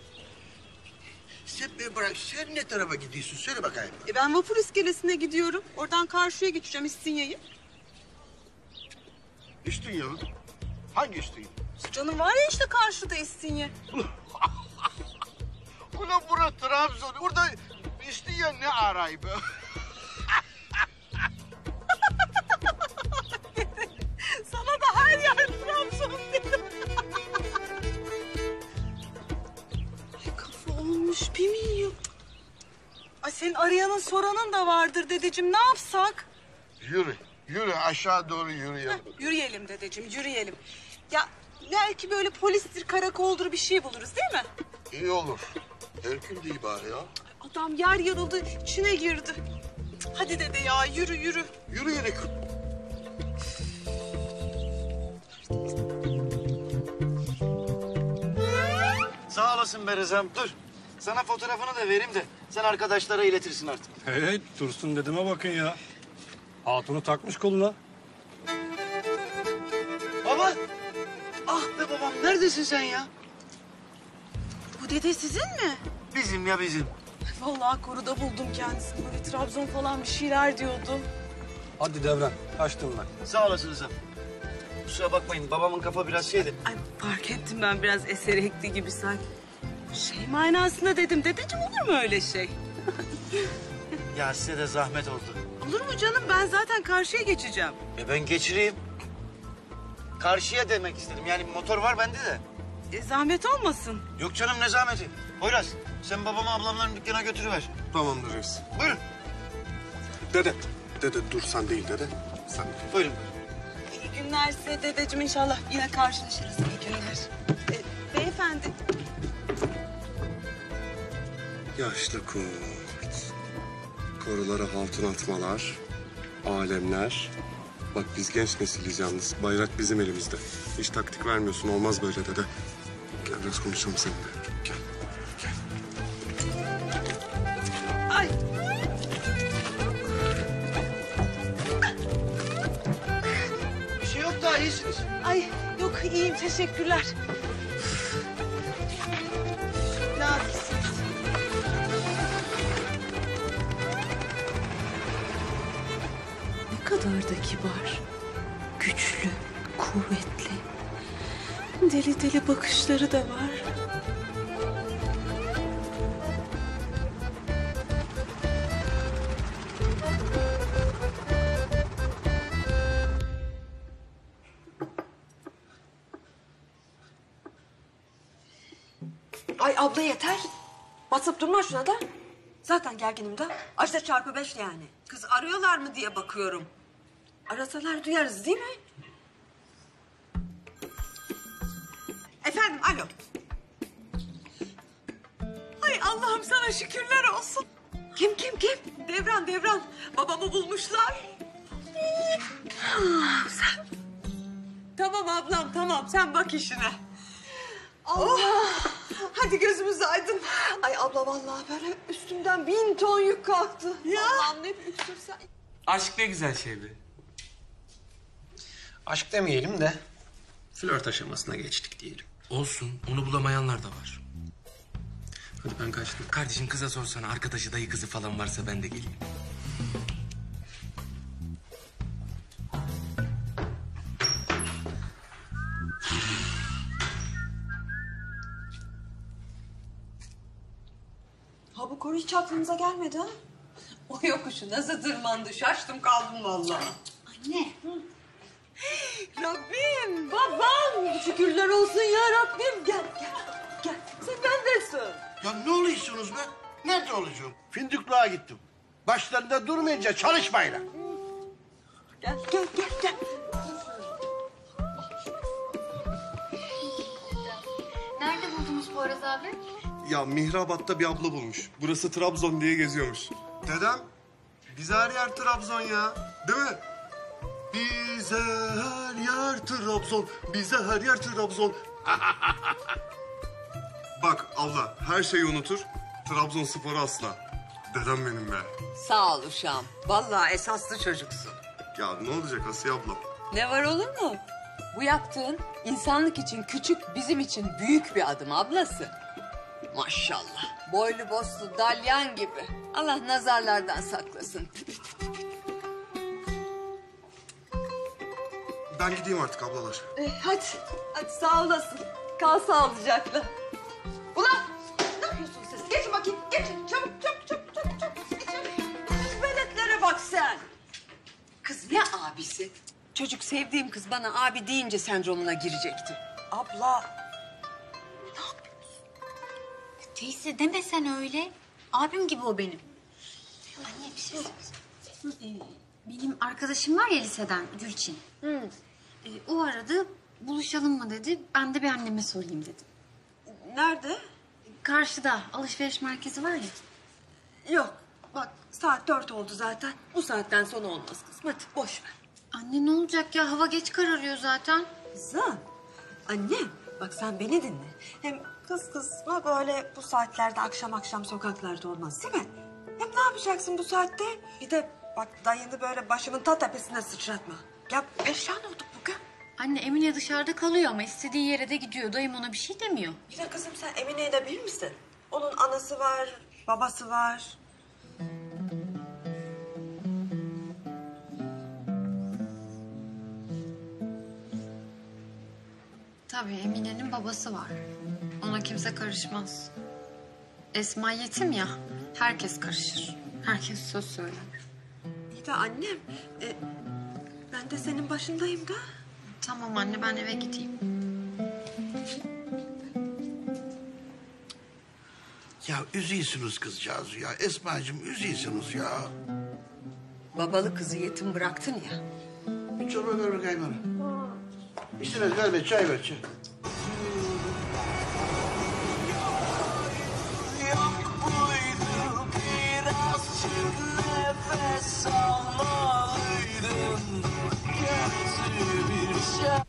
Sen beni bırak. Sen ne tarafa gidiyorsun? Söyle bakayım. E ben vapur iskelesine gidiyorum. Oradan karşıya geçeceğim İstinye'yi. İstinye mi? Hangi İstinye? Canım var ya işte karşıda İstinye. Ulan bura Trabzon. Orada İstinye ne arayıp? Sana da her yer Trabzon dedim. Ay kafa olmuş bir milyon. Ay senin arayanın soranın da vardır dedeciğim. Ne yapsak? Yürü. Yürü aşağı doğru yürüyelim. Heh, yürüyelim dedeciğim yürüyelim. Ya belki böyle polistir karakoldur bir şey buluruz değil mi? İyi olur. Herkül değil bari ya. Adam yer yarıldı içine girdi. Hadi dede ya yürü yürü. Yürüyerek. Sağ olasın be Rıza'm. Dur. Sana fotoğrafını da vereyim de sen arkadaşlara iletirsin artık. Hey, hey Dursun dedeme bakın ya. Hatunu takmış koluna. Baba! Ah be babam neredesin sen ya? Bu dede sizin mi? Bizim ya bizim. Vallahi koruda buldum kendisini. Böyle Trabzon falan bir şeyler diyordu. Hadi Devrem, kaçtım ben. Sağ olasın Rıza'm. Kusura bakmayın babamın kafa biraz şeydi. Ay fark ettim ben biraz eseri ekti gibi sanki. Şey manasında dedim dedeciğim olur mu öyle şey? Ya size de zahmet oldu. Olur mu canım ben zaten karşıya geçeceğim. E ben geçireyim. Karşıya demek istedim. Yani motor var bende de. E, zahmet olmasın. Yok canım ne zahmeti. Poyraz sen babamı ablamların dükkana götürüver. Tamamdır reis. Buyurun. Dede. Dede dur sen değil dede. Sen. Buyurun. İyi günler size dedeciğim inşallah yine karşılaşırız. İyi günler. E, beyefendi. Yaşlı kurt. Korulara altın atmalar. Alemler. Bak biz genç nesiliz yalnız. Bayrak bizim elimizde. Hiç taktik vermiyorsun. Olmaz böyle dede. Gel biraz konuşalım seninle. Gel. Gel. Ay. Bir şey yok daha hiç. Ay yok iyiyim teşekkürler. Naziksin. Ne kadar da kibar, güçlü, kuvvetli. Deli deli bakışları da var. Ay abla yeter. Basıp durma şuna da. Zaten gerginim de. Açta çarpı beş yani. Kız arıyorlar mı diye bakıyorum. Arasalar duyarız değil mi? Efendim alo. Ay Allah'ım sana şükürler olsun. Kim kim kim? Devran Devran. Babamı bulmuşlar. Sen... Tamam ablam tamam sen bak işine. Allah. Oh, hadi gözümüz aydın. Ay abla vallahi böyle üstümden bin ton yük kalktı. Ya. Allah'ım ne büyüksün sen. Aşk ne güzel şey be. Aşk demeyelim de flört aşamasına geçtik diyelim. Olsun. Onu bulamayanlar da var. Hadi ben kaçtım. Kardeşim kıza sorsana arkadaşı dayı kızı falan varsa ben de geleyim. Ha bu konu hiç aklınıza gelmedi ha? O yokuşu nasıl tırmandı şaştım kaldım vallahi. Anne. Rabbim babam şükürler olsun ya Rabbim. Gel gel gel sen bendesin. Ya ne oluyorsunuz be? Nerede olacağım? Fındıklığa gittim. Başlarında durmayınca çalışmayla. Gel gel gel gel. Nerede buldunuz Poyraz abi? Ya Mihrabat'ta bir abla bulmuş. Burası Trabzon diye geziyormuş. Dedem, bize her yer Trabzon ya. Değil mi? Bize her yer Trabzon, bize her yer Trabzon. Bak abla, her şeyi unutur. Trabzonspor'u asla. Dedem benim be. Sağ ol uşağım. Vallahi esaslı çocuksun. Ya ne olacak Asiye abla? Ne var olur mu? Bu yaptığın insanlık için küçük, bizim için büyük bir adım ablası. Maşallah. Boylu boslu dalyan gibi. Allah nazarlardan saklasın. Ben gideyim artık ablalar. E, hadi, hadi sağ olasın. Kal sağlıcakla. Ulan ne yapıyorsunuz siz? Geçin bakayım, geçin. Çabuk, çabuk, çabuk, çabuk, çabuk. Geçin. Veletlere bak sen. Kız ne abisi? Çocuk sevdiğim kız bana abi deyince sendromuna girecekti. Abla. Teyze deme sen öyle. Abim gibi o benim. Anne bir şey söyleyeceğim. Benim arkadaşım var ya liseden Gülçin. Hı. Ee, o aradı buluşalım mı dedi. Ben de bir anneme sorayım dedim. Nerede? Karşıda alışveriş merkezi var ya. Yok bak saat dört oldu zaten. Bu saatten sonra olmaz kızım. Hadi boş ver. Anne ne olacak ya hava geç kararıyor zaten. Kızım. Annem bak sen beni dinle. Hem kız kızma böyle bu saatlerde akşam akşam sokaklarda olmaz değil mi? Hem ne yapacaksın bu saatte? Bir de bak dayını böyle başımın ta tepesine sıçratma. Ya perişan olduk bugün. Anne Emine dışarıda kalıyor ama istediği yere de gidiyor. Dayım ona bir şey demiyor. Bir de kızım sen Emine'yi de bilir misin? Onun anası var, babası var. Tabii Emine'nin babası var. Ona kimse karışmaz. Esma yetim ya. Herkes karışır. Herkes söz söyler. İyi de annem, e, ben de senin başındayım da. Tamam anne ben eve gideyim. Ya üzüyorsunuz kızcağızı ya. Esma'cığım üzüyorsunuz ya. Babalı kızı yetim bıraktın ya. Bir çorba ver bakayım bana. İstemez ver be çay ver çay. Nefes almalıydın, gerçi bir şey.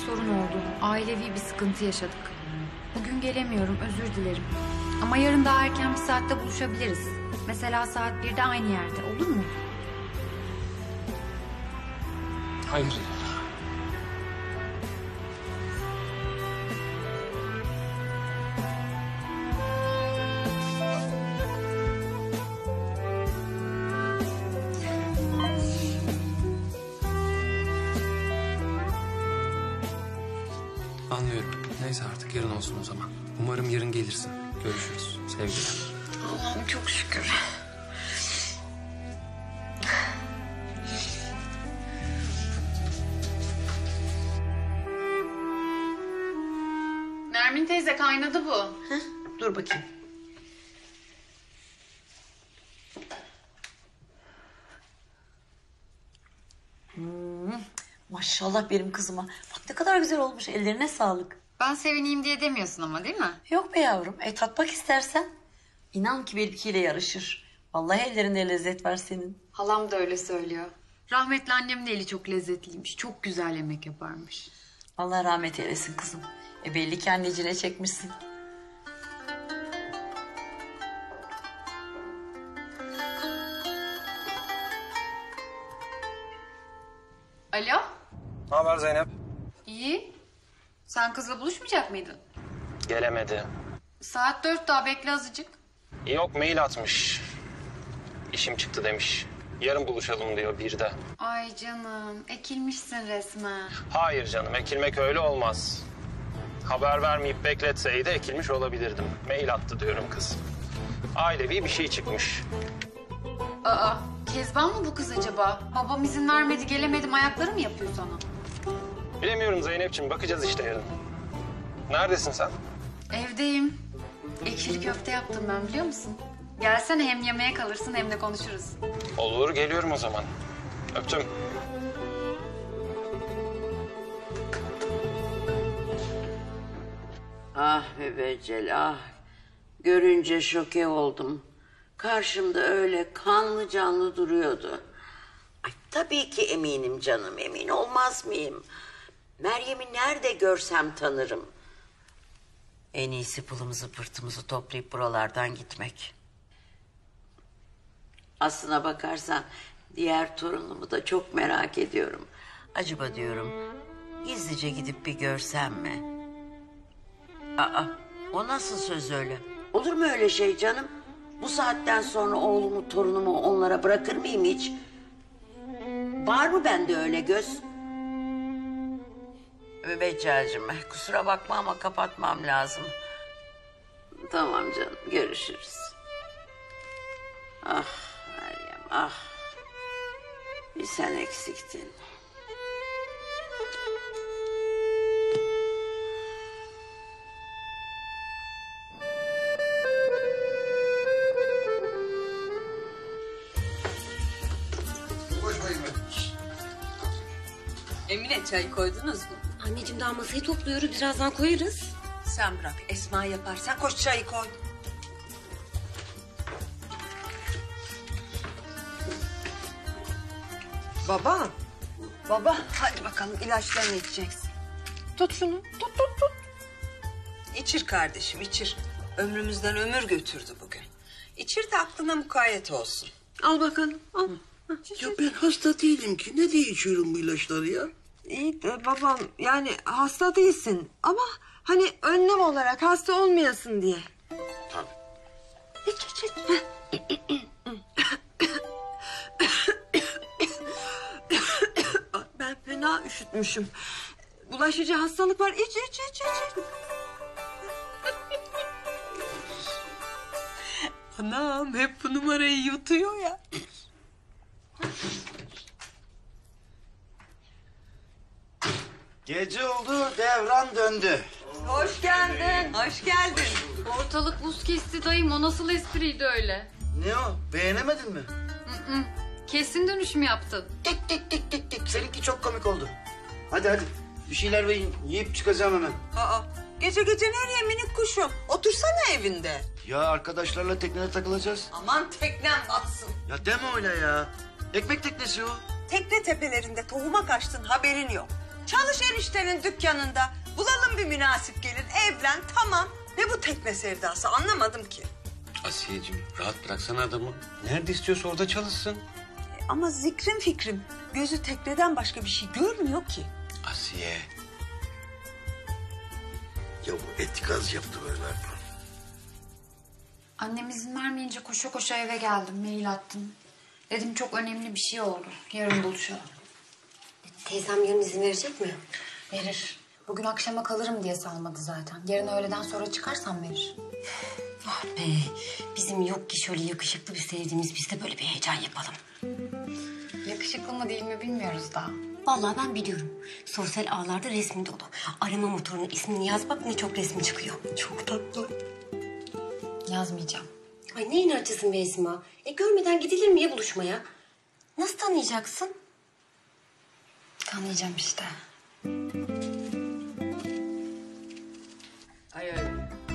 sorun oldu. Ailevi bir sıkıntı yaşadık. Bugün gelemiyorum, özür dilerim. Ama yarın daha erken bir saatte buluşabiliriz. Mesela saat birde aynı yerde, olur mu? Hayır. Anlıyorum. Neyse artık yarın olsun o zaman. Umarım yarın gelirsin. Görüşürüz. Sevgiler. Allah'ım çok şükür. Nermin teyze kaynadı bu. Heh, dur bakayım. Hmm, maşallah benim kızıma. Bak ne kadar güzel olmuş. Ellerine sağlık. Ben sevineyim diye demiyorsun ama değil mi? Yok be yavrum. E tatmak istersen. İnan ki benimkiyle yarışır. Vallahi ellerinde lezzet var senin. Halam da öyle söylüyor. Rahmetli annemin de eli çok lezzetliymiş. Çok güzel yemek yaparmış. Allah rahmet eylesin kızım. E belli ki annecine çekmişsin. Alo? Ne haber Zeynep? İyi. Sen kızla buluşmayacak mıydın? Gelemedi. Saat dört, daha bekle azıcık. Yok, mail atmış. İşim çıktı demiş. Yarın buluşalım diyor birde. Ay canım, ekilmişsin resmen. Hayır canım, ekilmek öyle olmaz. Haber vermeyip bekletseydi ekilmiş olabilirdim. Mail attı diyorum kız. Ailevi bir şey çıkmış. Aa, Kezban mı bu kız acaba? Babam izin vermedi, gelemedim, ayakları mı yapıyor sana? Bilemiyorum Zeynep'ciğim, bakacağız işte yarın. Neredesin sen? Evdeyim. Ekşili köfte yaptım ben, biliyor musun? Gelsene, hem yemeğe kalırsın hem de konuşuruz. Olur, geliyorum o zaman. Öptüm. Ah Mübeccel ah. Görünce şoke oldum. Karşımda öyle kanlı canlı duruyordu. Ay, tabii ki eminim canım, emin olmaz mıyım? Meryem'i nerede görsem tanırım. En iyisi pılımızı pırtımızı toplayıp buralardan gitmek. Aslına bakarsan diğer torunumu da çok merak ediyorum. Acaba diyorum gizlice gidip bir görsem mi? Aa, o nasıl söz öyle? Olur mu öyle şey canım? Bu saatten sonra oğlumu torunumu onlara bırakır mıyım hiç? Var mı bende öyle göz? Mübeccacığım kusura bakma ama kapatmam lazım. Tamam canım, görüşürüz. Ah Meryem ah. Bir sen eksiktin. Emine çay koydunuz mu? Anneciğim daha masayı topluyoruz. Birazdan koyarız. Sen bırak. Esma yapar. Sen koş çayı koy. Baba. Baba hadi bakalım ilaçlarını içeceksin. Tut şunu. Tut tut tut. İçir kardeşim içir. Ömrümüzden ömür götürdü bugün. İçir de aklına mukayyet olsun. Al bakalım. Al. Ya ben hasta değilim ki. Ne diye içiyorum bu ilaçları ya? İyi de babam yani hasta değilsin ama hani önlem olarak hasta olmayasın diye. Tabii. İç iç iç. Ben fena üşütmüşüm. Bulaşıcı hastalık var. İç iç iç iç. Anam hep bu numarayı yutuyor ya. Gece oldu, devran döndü. Hoş geldin. Hoş geldin. Ortalık buz kesti dayım, o nasıl espriydi öyle? Ne o? Beğenemedin mi? Hı hı. Kesin dönüşüm yaptın. Tik tik tik tik tik. Seninki çok komik oldu. Hadi hadi. Bir şeyler verin. Yiyip çıkacağım hemen. Aa, gece gece nereye minik kuşum? Otursana evinde. Ya arkadaşlarla teknede takılacağız. Aman teknen batsın. Ya deme öyle ya. Ekmek teknesi o. Tekne tepelerinde tohuma kaçtın haberin yok. Çalış eniştenin dükkanında. Bulalım bir münasip gelin. Evlen tamam. Ne bu tekne sevdası anlamadım ki. Asiyeciğim rahat bıraksana adamı. Nerede istiyorsa orada çalışsın. Ama zikrim fikrim. Gözü tekneden başka bir şey görmüyor ki. Asiye. Ya bu et gaz yaptı böyle. Annem izin vermeyince koşa koşa eve geldim. Mail attım. Dedim çok önemli bir şey oldu. Yarın buluşalım. Teyzem yarın izin verecek mi? Verir. Bugün akşama kalırım diye salmadı zaten. Yarın öğleden sonra çıkarsam verir. Ah be. Bizim yok ki şöyle yakışıklı bir sevdiğimiz, biz de böyle bir heyecan yapalım. Yakışıklı mı değil mi bilmiyoruz daha. Vallahi ben biliyorum. Sosyal ağlarda resmi dolu. Arama motorunun ismini yaz bak ne çok resmi çıkıyor. Çok tatlı. Yazmayacağım. Ay ne inatçısın be Esma. E görmeden gidilir mi ya buluşmaya? Nasıl tanıyacaksın? Tanıyacağım işte. Ay ay.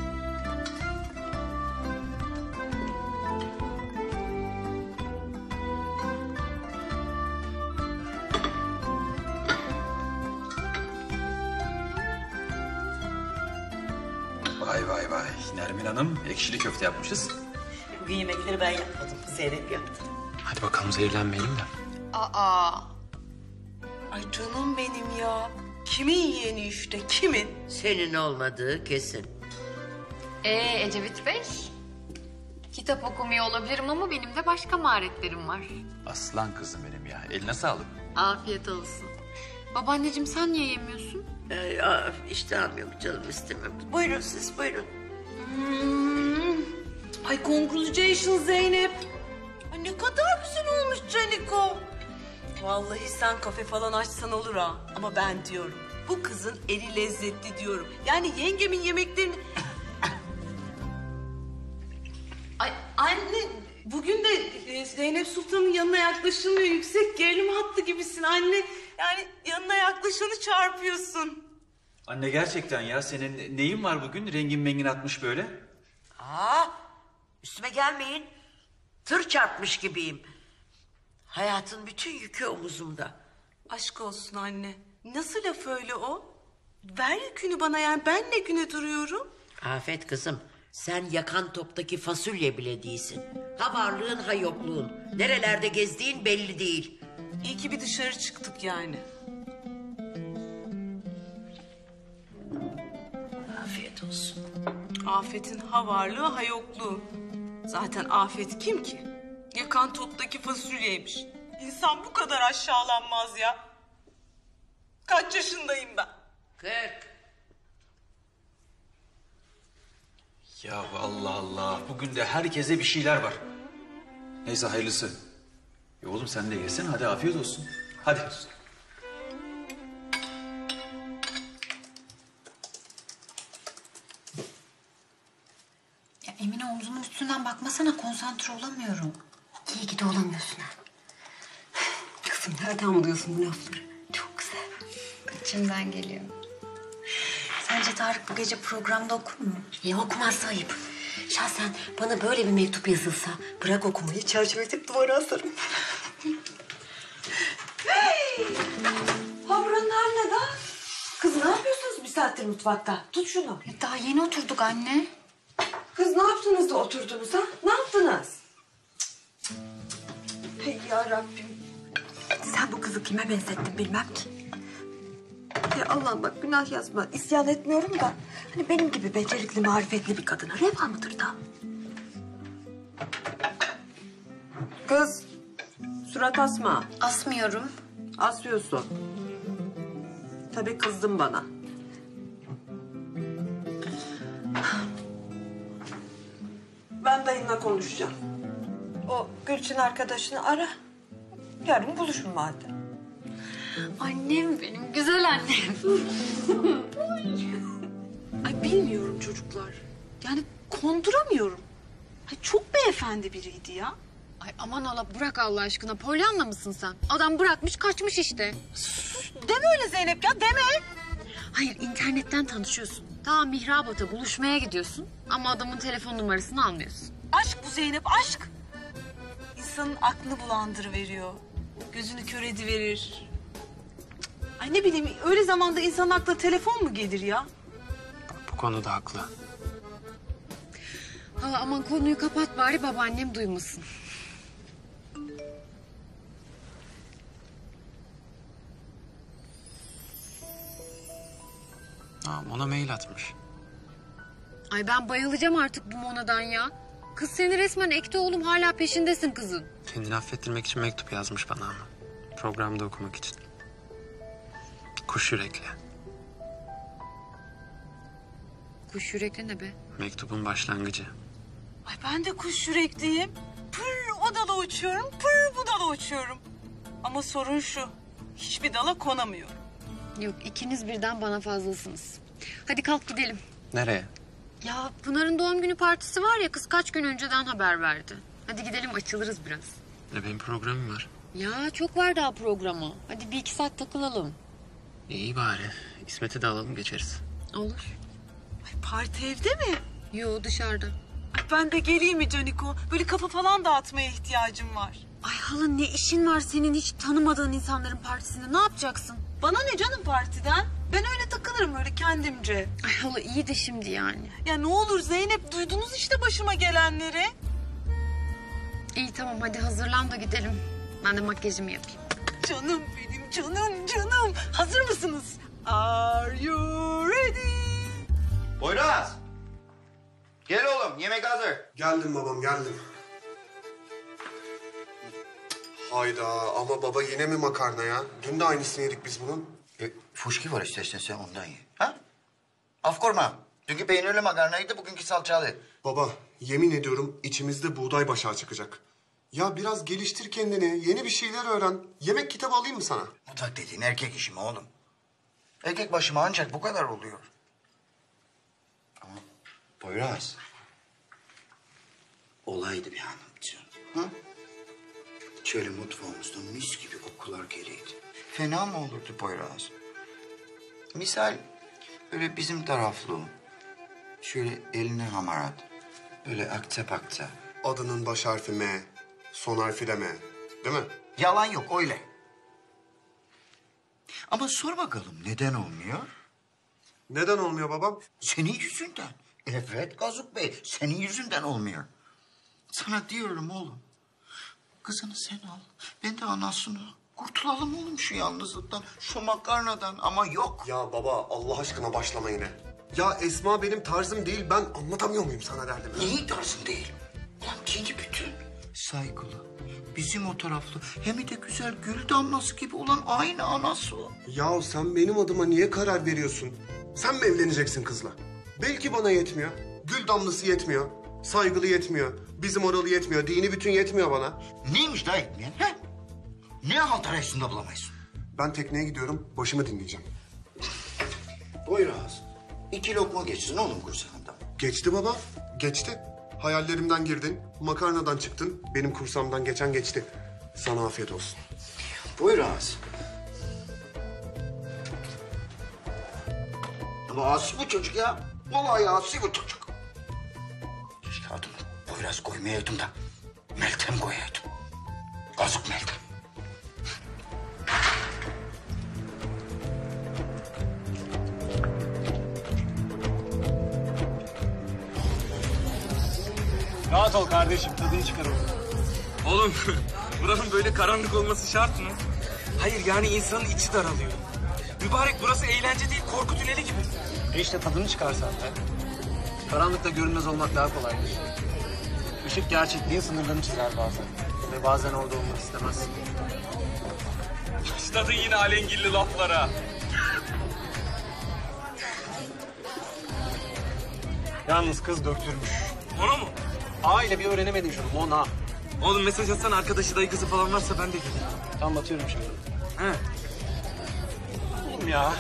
Vay vay vay. Nermin Hanım ekşili köfte yapmışız. Bugün yemekleri ben yapmadım. Zeynep yaptı. Hadi bakalım zehirlenmeyelim de. Aa. Ay canım benim ya. Kimin yeğeni işte kimin? Senin olmadığı kesin. Ee Ecevit Bey? Kitap okumuyor olabilirim ama benim de başka maharetlerim var. Aslan kızım benim ya. Eline sağlık. Afiyet olsun. Babaanneciğim sen niye yemiyorsun? Ee, aa, iştahım yok canım istemem. Buyurun siz buyurun. Hmm. Ay congratulations Zeynep. Ay ne kadar güzel olmuş Caniko. Vallahi sen kafe falan açsan olur ha. Ama ben diyorum bu kızın eli lezzetli diyorum. Yani yengemin yemeklerini... Ay anne bugün de e, Zeynep Sultan'ın yanına yaklaşılmıyor. Yüksek gerilim hattı gibisin anne. Yani yanına yaklaşanı çarpıyorsun. Anne gerçekten ya senin neyin var bugün? Rengin mengin atmış böyle. Aa, üstüme gelmeyin. Tır çarpmış gibiyim. Hayatın bütün yükü omuzumda. Aşk olsun anne. Nasıl laf öyle o? Ver yükünü bana yani ben ne güne duruyorum? Afet kızım sen yakan toptaki fasulye bile değilsin. Ha varlığın ha yokluğun. Nerelerde gezdiğin belli değil. İyi ki bir dışarı çıktık yani. Afiyet olsun. Afet'in ha varlığı ha yokluğu. Zaten Afet kim ki? Yakan toptaki fasulyeymiş. İnsan bu kadar aşağılanmaz ya. Kaç yaşındayım ben? Kırk. Ya Allah Allah. Bugün de herkese bir şeyler var. Neyse hayırlısı. Ya oğlum sen de yesin hadi afiyet olsun. Hadi. Ya Emine omzumun üstünden bakmasana konsantre olamıyorum. İyi ki de olamıyorsun ha. Kızım nereden buluyorsun bu lafları? Çok güzel. İçimden geliyor. Sence Tarık bu gece programda okur mu? Ya okumazsa ayıp. Şahsen bana böyle bir mektup yazılsa bırak okumayı çerçeveletip duvara asarım. Hey! Havranlar ne da? Kız ne yapıyorsunuz bir saattir mutfakta? Tut şunu. Ya daha yeni oturduk anne. Kız ne yaptınız da oturdunuz ha? Ne yaptınız? Hey ya Rabbim. Sen bu kızı kime benzettin bilmem ki. Ya Allah'ım bak günah yazma. İsyan etmiyorum da. Hani benim gibi becerikli, marifetli bir kadına reva mıdır da? Kız surat asma. Asmıyorum. Asıyorsun. Tabii kızdın bana. Ben dayınla konuşacağım. O Gülçin arkadaşını ara. Yarın buluşun madem. Annem benim güzel annem. Ay bilmiyorum çocuklar. Yani konduramıyorum. Ay çok beyefendi biriydi ya. Ay aman Allah bırak Allah aşkına. Pollyanna mısın sen? Adam bırakmış kaçmış işte. Deme öyle Zeynep ya deme. Hayır internetten tanışıyorsun. Daha Mihrabat'a buluşmaya gidiyorsun. Ama adamın telefon numarasını almıyorsun. Aşk bu Zeynep aşk. İnsanın aklını bulandırıveriyor. Gözünü kör ediverir. Ay ne bileyim öyle zamanda insanın aklına telefon mu gelir ya? Bu konuda haklı. Hala aman konuyu kapat bari babaannem duymasın. Aa, Mona mail atmış. Ay ben bayılacağım artık bu Mona'dan ya. Kız seni resmen ekti oğlum, hala peşindesin kızın. Kendini affettirmek için mektup yazmış bana ama. Programda okumak için. Kuş yürekli. Kuş yürekli ne be? Mektubun başlangıcı. Ay ben de kuş yürekliyim. Pır o dala uçuyorum, pır bu dala uçuyorum. Ama sorun şu, hiçbir dala konamıyorum. Yok, ikiniz birden bana fazlasınız. Hadi kalk gidelim. Nereye? Ya Pınar'ın doğum günü partisi var ya, kız kaç gün önceden haber verdi. Hadi gidelim, açılırız biraz. E benim programım var. Ya çok var daha programı. Hadi bir iki saat takılalım. İyi bari. İsmet'i de alalım geçeriz. Olur. Ay parti evde mi? Yo, dışarıda. Ay ben de geleyim mi Caniko? Böyle kafa falan dağıtmaya ihtiyacım var. Ay hala ne işin var senin hiç tanımadığın insanların partisinde? Ne yapacaksın? Bana ne canım partiden? Ben öyle takılırım öyle kendimce. Ay hala iyi de şimdi yani. Ya ne olur Zeynep, duydunuz işte başıma gelenleri. İyi tamam, hadi hazırlan da gidelim. Ben de makyajımı yapayım. Canım benim, canım canım. Hazır mısınız? Are you ready? Poyraz! Gel oğlum, yemek hazır. Geldim babam, geldim. Hayda ama baba yine mi makarna ya? Dün de aynısını yedik biz bunun. E, fuşki var istersen sen ondan ye. Ha? Af korma. Dünkü peynirli makarnaydı, bugünkü salçalı. Baba, yemin ediyorum içimizde buğday başağı çıkacak. Ya biraz geliştir kendini, yeni bir şeyler öğren. Yemek kitabı alayım mı sana? Mutfak dediğin erkek işi mi oğlum? Erkek başıma ancak bu kadar oluyor. Ama Poyraz, olaydı bir hanımcığım. Ha? Şöyle mutfağımızda mis gibi kokular geliydi. Fena mı olurdu Poyraz? Misal böyle bizim taraflı, şöyle eline hamarat, böyle akça pakça. Adının baş harfi M, son harfi de M. Değil mi? Yalan yok öyle. Ama sor bakalım neden olmuyor? Neden olmuyor babam? Senin yüzünden. Evet Gazuk Bey, senin yüzünden olmuyor. Sana diyorum oğlum. Kızını sen al, ben de anasını. Kurtulalım oğlum şu yalnızlıktan, şu makarnadan ama yok. Ya baba Allah aşkına başlama yine. Ya Esma benim tarzım değil, ben anlatamıyor muyum sana derdimi? Neyi tarzın değil? Ulan kendi bütün. Saygılı, bizim o taraflı, hem de güzel gül damlası gibi olan aynı anası o. Ya sen benim adıma niye karar veriyorsun? Sen mi evleneceksin kızla? Belki bana yetmiyor. Gül damlası yetmiyor. Saygılı yetmiyor. Bizim oralı yetmiyor. Dini bütün yetmiyor bana. Neymiş daha yetmeyen? He? Ne halt arasında bulamayız? Ben tekneye gidiyorum. Başımı dinleyeceğim. Poyraz, iki lokma geçsin oğlum kursağından. Geçti baba. Geçti. Hayallerimden girdin. Makarnadan çıktın. Benim kursamdan geçen geçti. Sana afiyet olsun. Poyraz. Ama asi bu çocuk ya. Vallahi asi bu çocuk. Keşke adını Poyraz koymayaydım da Meltem koyaydım. Gazık Meltem. Rahat ol kardeşim, tadını çıkaralım. Oğlum buranın böyle karanlık olması şart mı? Hayır yani insanın içi daralıyor. Mübarek burası eğlence değil, korku tüneli gibi. E işte tadını çıkarsan da. Karanlıkta görünmez olmak daha kolaydır. Işık gerçekliğin sınırlarını çizer bazen. Ve bazen orada olmak istemezsin. Başladın yine alengirli laflara. Yalnız kız döktürmüş. Ona mu? A ile bir öğrenemedin şunu, Mona. Oğlum mesaj atsana, arkadaşı dayı kızı falan varsa ben de geleyim. Tam batıyorum şimdi. He. Oğlum ya.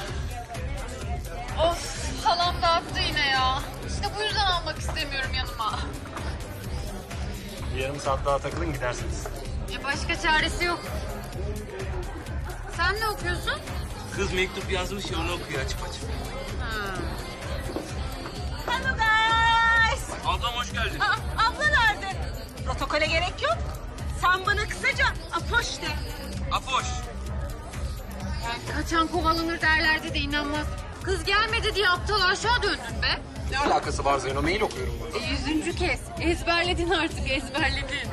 Of, halam dağıttı yine ya. İşte bu yüzden almak istemiyorum yanıma. Bir yarım saat daha takılın gidersiniz. Ya başka çaresi yok. Sen ne okuyorsun? Kız mektup yazmış ya, onu okuyor açıp açıp. Ha. Hello guys. Ablam hoş geldin. Aa, abla nerede? Protokole gerek yok. Sen bana kısaca Apoş de. Apoş. Yani kaçan kovalanır derlerdi de inanmaz. Kız gelmedi diye aptal aşağı döndün be. Ne alakası var Zeyno? Mail okuyorum burada. E, yüzüncü kez. Ezberledin artık, ezberledin.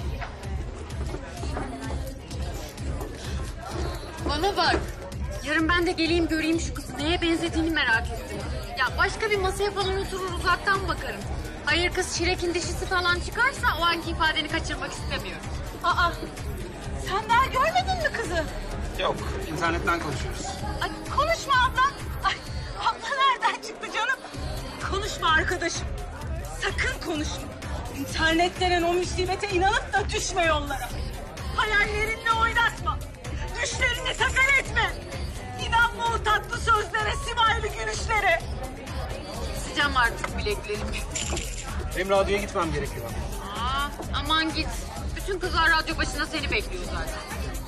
Bana bak. Yarın ben de geleyim göreyim şu kızı. Neye benzediğini merak ettim. Ya başka bir masaya falan oturur uzaktan bakarım. Hayır kız Şirek'in dişisi falan çıkarsa o anki ifadeni kaçırmak istemiyorum. Aa, sen daha görmedin mi kızı? Yok, internetten konuşuyoruz. Ay, konuşma abla. Ay, abla nereden çıktı canım? Konuşma arkadaşım. Sakın konuşma. İnternet denen o musibete inanıp da düşme yollara. Hayallerinle oynatma. Düşlerini sakın etme. İnanma o tatlı sözlere, simaylı gülüşlere. Sıcam artık bileklerimi. Benim radyoya gitmem gerekiyor. Aa, aman git. Bütün kızlar radyo başında seni bekliyor zaten.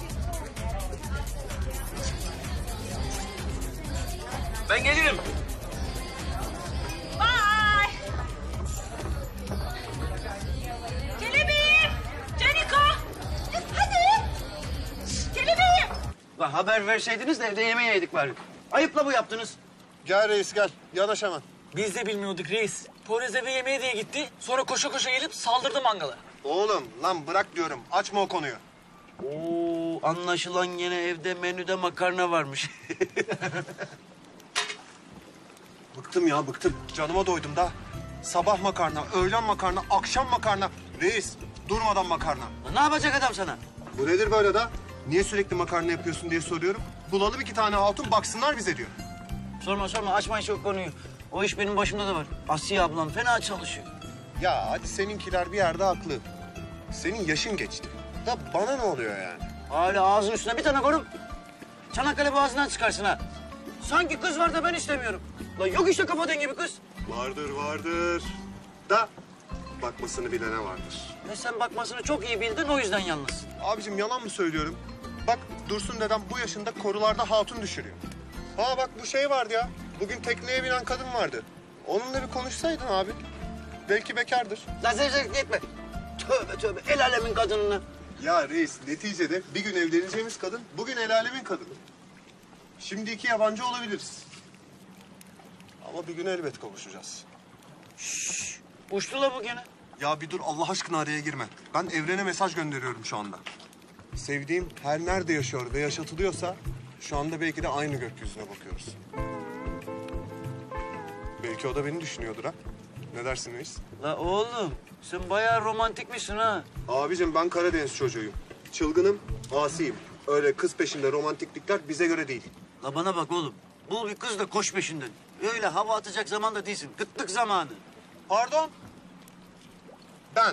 Ben gelirim. Bye. Kelebeğim. Caniko. Hadi. Kelebeğim. La haber verseydiniz de evde yemeği yedik bari. Ayıpla bu yaptınız. Gel reis gel. Yanaş hemen. Biz de bilmiyorduk reis. Poyraz eve yemeğe diye gitti. Sonra koşa koşa gelip saldırdı mangala. Oğlum lan bırak diyorum. Açma o konuyu. Oo, anlaşılan yine evde menüde makarna varmış. Bıktım ya bıktım. Canıma doydum da. Sabah makarna, öğlen makarna, akşam makarna. Reis durmadan makarna. Ne yapacak adam sana? Bu nedir böyle da? Niye sürekli makarna yapıyorsun diye soruyorum. Bulalım iki tane hatun baksınlar bize diyor. Sorma sorma açma hiç o konuyu. O iş benim başımda da var. Asiye ablam fena çalışıyor. Ya hadi seninkiler bir yerde haklı. Senin yaşın geçti. Da bana ne oluyor yani? Hala ağzın üstüne bir tane korum. Çanakkale boğazından çıkarsın ha. Sanki kız var da ben istemiyorum. Lan yok işte kafa dengi bir kız. Vardır vardır. Da bakmasını bilene vardır. Ve sen bakmasını çok iyi bildin o yüzden yalnız. Abicim yalan mı söylüyorum? Bak Dursun dedem bu yaşında korularda hatun düşürüyor. Ha bak bu şey vardı ya. Bugün tekneye binen kadın vardı. Onunla bir konuşsaydın abi. Belki bekardır. Lan zevzeklik etme. Tövbe tövbe el alemin kadınını. Ya reis neticede bir gün evleneceğimiz kadın bugün el alemin kadını. Şimdi iki yabancı olabiliriz. Ama bir gün elbet kavuşacağız. Şşş. Uçtu la bu gene. Ya bir dur Allah aşkına araya girme. Ben evrene mesaj gönderiyorum şu anda. Sevdiğim her nerede yaşıyor ve yaşatılıyorsa şu anda belki de aynı gökyüzüne bakıyoruz. Belki o da beni düşünüyordur ha. Ne dersin reis? La oğlum sen bayağı romantikmişsin ha. Abicim ben Karadeniz çocuğuyum. Çılgınım, asiyim. Öyle kız peşinde romantiklikler bize göre değil. La bana bak oğlum. Bul bir kız da koş peşinden. Öyle hava atacak zaman da değilsin. Kıtlık zamanı. Pardon. Ben.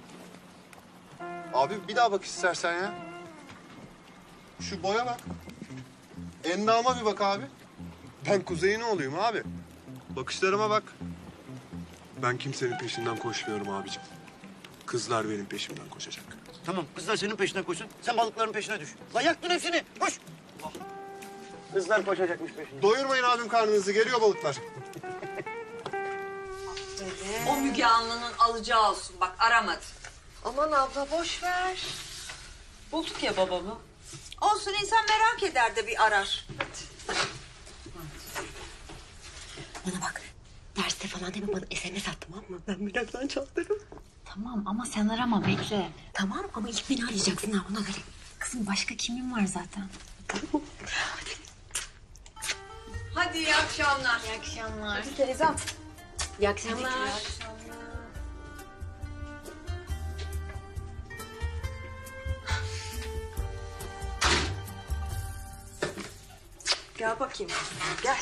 Abi bir daha bak istersen ya. Şu boya bak. Endama bir bak abi. Ben Kuzey'in oğluyum abi. Bakışlarıma bak. Ben kimsenin peşinden koşmuyorum abicim. Kızlar benim peşimden koşacak. Tamam kızlar senin peşinden koşsun. Sen balıkların peşine düş. La yaktın hepsini. Koş. Oh. Kızlar koşacakmış peşinden. Doyurmayın abim karnınızı. Geliyor balıklar. O Müge Anlı'nın alacağı olsun. Bak aramadı. Aman abla boş ver. Bulduk ya babamı. Olsun insan merak eder de bir arar. Bana bak. Derste falan deme bana S M S at tamam mı? Ben birazdan çaldırırım. Tamam ama sen arama bekle. Tamam ama ilk beni arayacaksın ha ona göre. Kızım başka kimin var zaten? Tamam. Hadi iyi akşamlar. İyi akşamlar. Hadi teyzem. İyi akşamlar. Gel bakayım. Gel.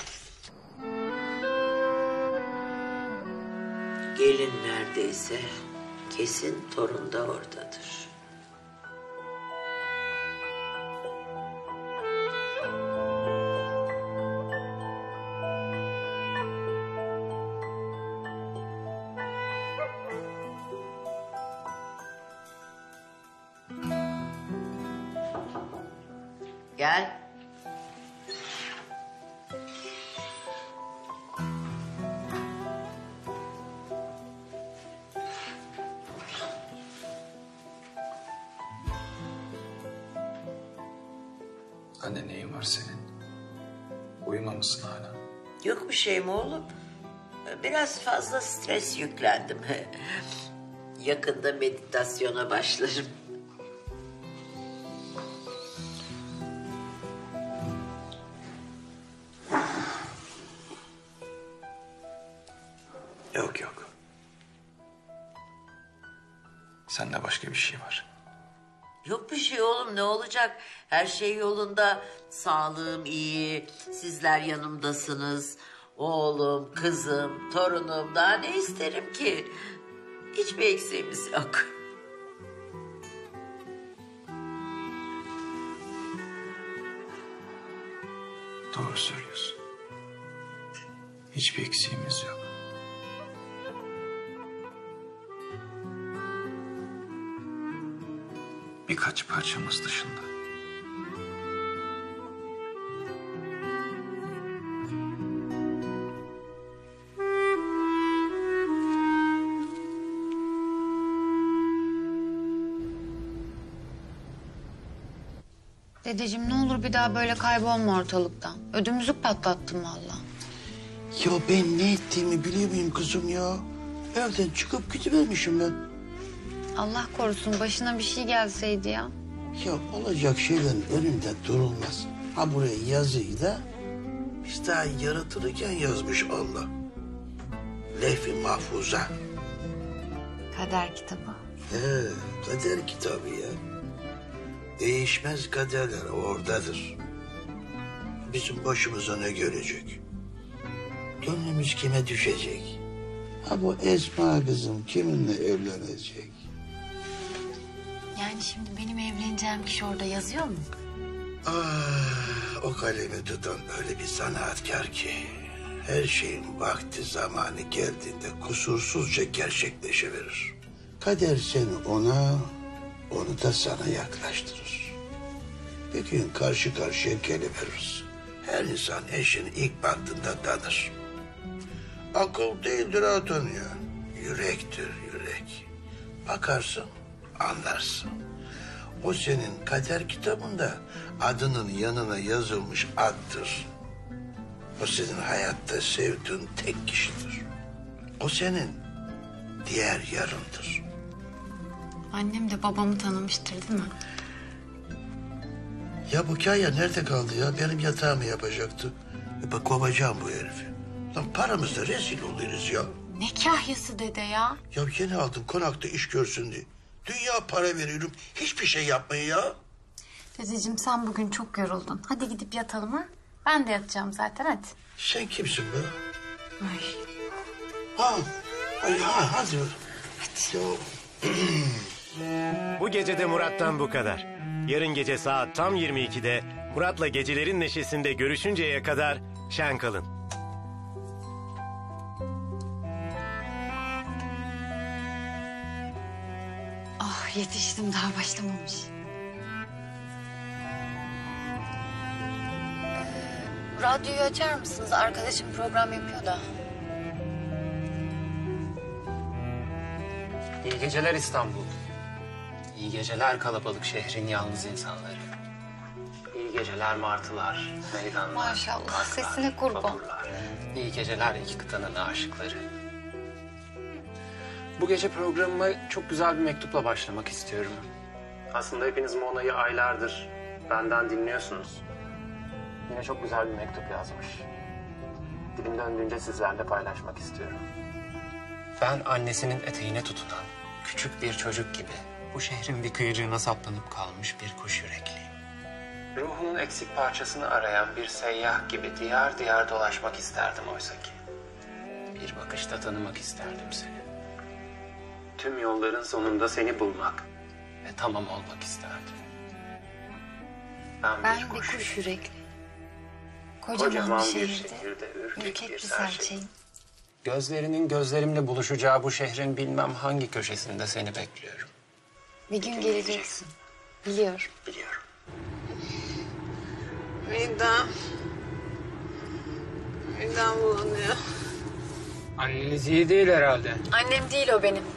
Gelin neredeyse kesin torun da oradadır. Gel. Anne neyin var senin? Uyumamışsın hala. Yok bir şeyim oğlum. Biraz fazla stres yüklendim. Yakında meditasyona başlarım. Yok yok. Sende başka bir şey var. Yok bir şey oğlum, ne olacak? Her şey yolunda. Sağlığım iyi, sizler yanımdasınız. Oğlum, kızım, torunum, daha ne isterim ki? Hiçbir eksiğimiz yok. Doğru söylüyorsun. Hiçbir eksiğimiz yok. Birkaç parçamız dışında. Dedeciğim ne olur bir daha böyle kaybolma ortalıktan. Ödümüzü patlattın valla. Ya ben ne ettiğimi biliyor muyum kızım ya? Evden çıkıp gidivermişim ben. Allah korusun başına bir şey gelseydi ya. Ya olacak şeylerin önünde durulmaz. Ha buraya yazıyı da biz daha yaratılırken yazmış Allah. Levh-i mahfuza. Kader kitabı. He, kader kitabı ya. Değişmez kaderler oradadır. Bizim başımıza ne gelecek? Gönlümüz kime düşecek? Ha bu Esma kızım kiminle evlenecek? Yani şimdi benim evleneceğim kişi orada yazıyor mu? Ah, o kalemi tutan öyle bir zanaatkar ki... her şeyin vakti zamanı geldiğinde kusursuzca gerçekleşiverir. Kader seni ona, onu da sana yaklaştırır. Bir gün karşı karşıya geliveririz. Her insan eşini ilk baktığında tanır. Akıl değildir ha tanıyor. Yürektir yürek. Bakarsın, anlarsın. O senin kader kitabında adının yanına yazılmış addır. O senin hayatta sevdiğin tek kişidir. O senin diğer yarındır. Annem de babamı tanımıştır değil mi? Ya bu Kaya nerede kaldı ya? Benim yatağımı yapacaktı. E bak kovacağım bu herifi. Lan paramızda rezil oluruz ya. Ne kahyası dede ya? Ya yeni aldım konakta iş görsün diye. Dünya para veriyorum. Hiçbir şey yapmayın ya. Dedeciğim sen bugün çok yoruldun. Hadi gidip yatalım ha. Ben de yatacağım zaten hadi. Sen kimsin be? Ay. Ha, ay, ha hadi. Hadi. Ya. Bu gece de Murat'tan bu kadar. Yarın gece saat tam yirmi ikide Murat'la Gecelerin Neşesi'nde görüşünceye kadar şen kalın. Ah yetiştim daha başlamamış. Radyoyu açar mısınız? Arkadaşım program yapıyor da. İyi geceler İstanbul. İyi geceler kalabalık şehrin yalnız insanları. İyi geceler martılar, meydanlar, Maşallah, parklar, sesine kurban. vapurlar. İyi geceler iki kıtanın aşıkları. Bu gece programıma çok güzel bir mektupla başlamak istiyorum. Aslında hepiniz Mona'yı aylardır benden dinliyorsunuz. Yine çok güzel bir mektup yazmış. Dilim döndüğünce sizlerle paylaşmak istiyorum. Ben annesinin eteğine tutunan küçük bir çocuk gibi bu şehrin bir kıyıcığına saplanıp kalmış bir kuş yürekliyim. Ruhumun eksik parçasını arayan bir seyyah gibi diyar diyar dolaşmak isterdim oysa ki. Bir bakışta tanımak isterdim seni. Tüm yolların sonunda seni bulmak ve tamam olmak isterdim. Ben, Ben bir bir kuş, kuş yürekli. Kocaman, Kocaman bir bir şehirde, şehirde ürkek ürkek bir bir serçeyim. serçeyim. Gözlerinin gözlerimle buluşacağı bu şehrin bilmem hangi köşesinde seni bekliyorum. Bir gün geleceksin. Biliyorum. Biliyorum. Midem. Midem bulanıyor. Anneniz iyi değil herhalde. Annem değil o benim.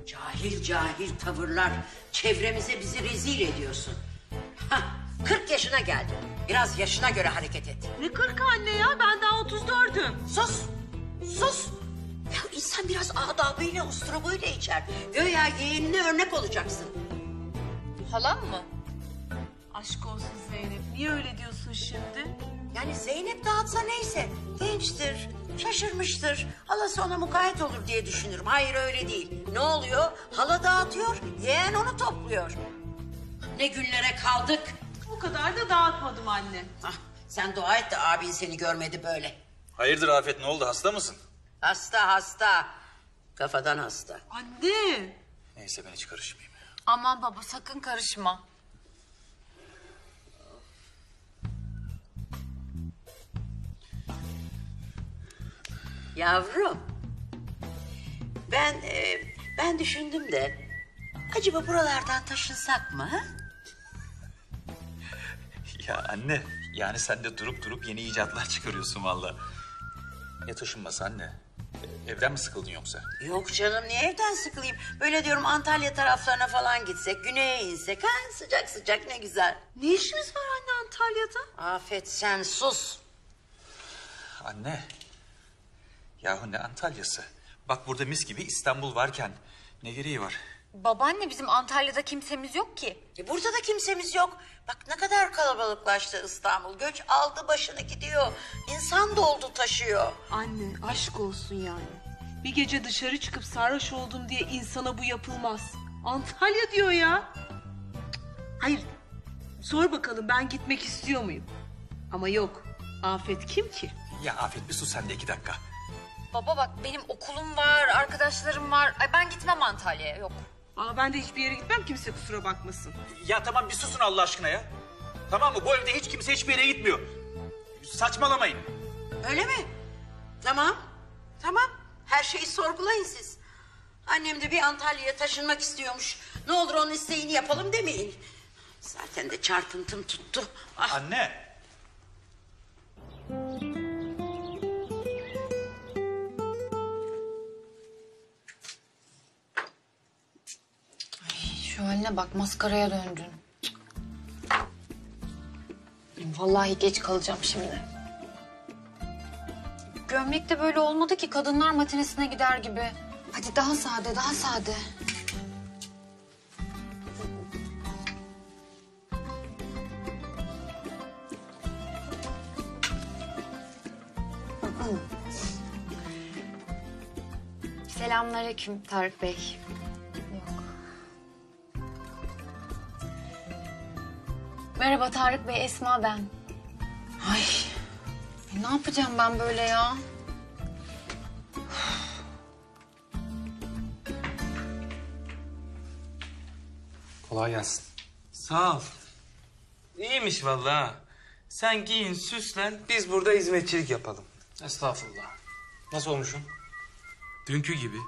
Cahil cahil tavırlar. Çevremize bizi rezil ediyorsun. Hah, kırk yaşına geldin. Biraz yaşına göre hareket et. Ne kırk anne ya? Ben daha otuz dördüm. Sus! Sus! Ya insan biraz adabıyla, usturubuyla içer. Göya yeğenine örnek olacaksın. Halam mı? Aşk olsun Zeynep. Niye öyle diyorsun şimdi? Yani Zeynep dağıtsa neyse. Gençtir, şaşırmıştır. Halası ona mukayyet olur diye düşünürüm. Hayır öyle değil. Ne oluyor? Hala dağıtıyor, yeğen onu topluyor. Ne günlere kaldık. Bu kadar da dağıtmadım anne. Hah, sen dua et de abin seni görmedi böyle. Hayırdır Afet, ne oldu, hasta mısın? Hasta hasta. Kafadan hasta. Anne. Neyse ben hiç karışmayayım. Aman baba sakın karışma. Yavrum. Ben e, ben düşündüm de acaba buralardan taşınsak mı? Ha? Ya anne, yani sen de durup durup yeni icatlar çıkarıyorsun vallahi. Ne taşınması anne? Evden mi sıkıldın yoksa? Yok canım, niye evden sıkılayım? Böyle diyorum, Antalya taraflarına falan gitsek, güneye insek ha? Sıcak sıcak ne güzel. Ne işimiz var anne Antalya'da? Afet sen sus. Anne. Yahu ne Antalya'sı? Bak burada mis gibi İstanbul varken ne gereği var? Babaanne bizim Antalya'da kimsemiz yok ki. E burada da kimsemiz yok. Bak ne kadar kalabalıklaştı İstanbul. Göç aldı başını gidiyor. İnsan doldu taşıyor. Anne aşk olsun yani. Bir gece dışarı çıkıp sarhoş oldum diye insana bu yapılmaz. Antalya diyor ya. Hayır. Sor bakalım ben gitmek istiyor muyum? Ama yok. Afet kim ki? Ya Afet bir sus sen de iki dakika. Baba bak benim okulum var, arkadaşlarım var. Ay ben gitmem Antalya'ya, yok. Aa, ben de hiçbir yere gitmem, kimse kusura bakmasın. Ya tamam bir susun Allah aşkına ya. Tamam mı? Bu evde hiç kimse hiçbir yere gitmiyor. Saçmalamayın. Öyle mi? Tamam. Tamam. Her şeyi sorgulayın siz. Annem de bir Antalya'ya taşınmak istiyormuş. Ne olur onun isteğini yapalım demeyin. Zaten de çarpıntım tuttu. Ah. Anne. Şu haline bak, maskaraya döndün. Vallahi geç kalacağım şimdi. Gömlek de böyle olmadı ki, kadınlar matinesine gider gibi. Hadi daha sade, daha sade. Selamünaleyküm Tarık Bey. Yok. Merhaba Tarık Bey, Esma ben. Ay, ne yapacağım ben böyle ya? Kolay gelsin. Sağ ol. İyiymiş vallahi. Sen giyin, süslen, biz burada hizmetçilik yapalım. Estağfurullah. Nasıl olmuşum? Dünkü gibi.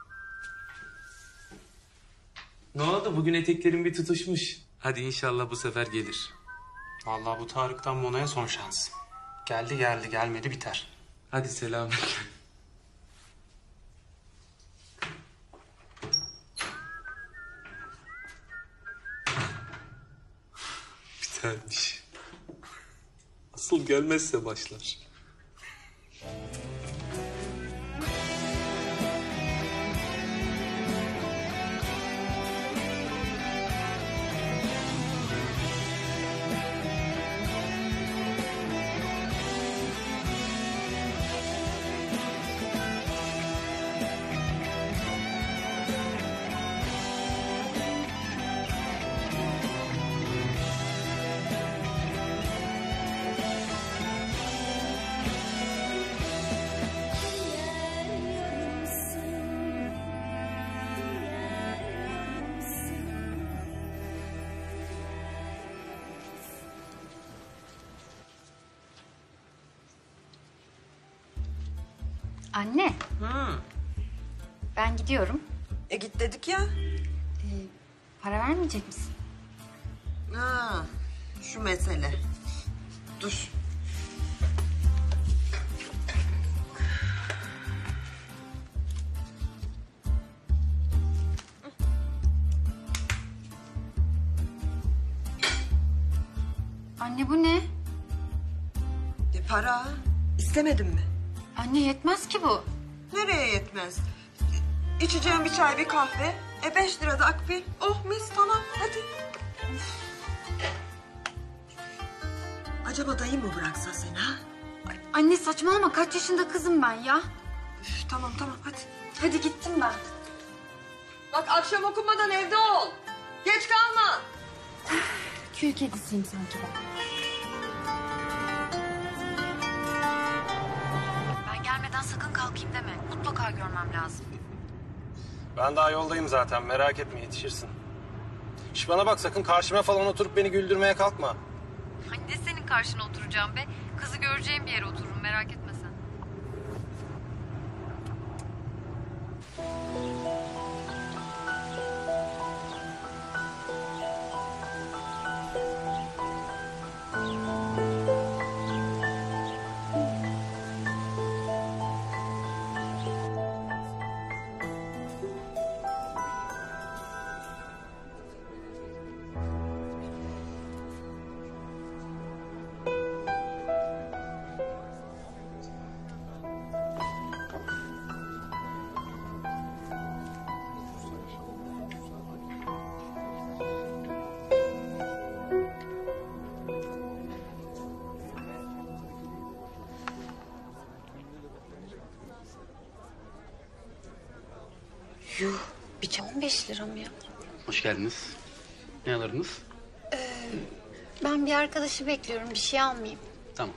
Ne oldu? Bugün eteklerin bir tutuşmuş. Hadi inşallah bu sefer gelir. Vallahi bu Tarık'tan Mona'ya son şans. Geldi geldi, gelmedi biter. Hadi selamünaleyküm. Bitermiş. Asıl gelmezse başlar. Anne. Hı. Ben gidiyorum. E git dedik ya. Ee, para vermeyecek misin? Ha, şu mesele. Dur. Para istemedim mi? Anne yetmez ki bu. Nereye yetmez? İçeceğim bir çay bir kahve. E beş lira da akbil. Oh mis tamam hadi. Acaba dayım mı bıraksa seni ha? Anne saçmalama, kaç yaşında kızım ben ya. Üf, tamam tamam hadi. Hadi gittim ben. Bak akşam okumadan evde ol. Geç kalma. Kül kedisiyim sanki ben. Ben gelmeden sakın kalkayım deme. Mutlaka görmem lazım. Ben daha yoldayım zaten, merak etme, yetişirsin. Şş, bana bak, sakın karşıma falan oturup beni güldürmeye kalkma. Anne senin karşına oturacağım be. Kızı göreceğim bir yere otururum, merak etme sen. Yuh, bir çay on beş lira mı ya? Hoş geldiniz. Ne alırdınız? Ee, ben bir arkadaşı bekliyorum, bir şey almayayım. Tamam.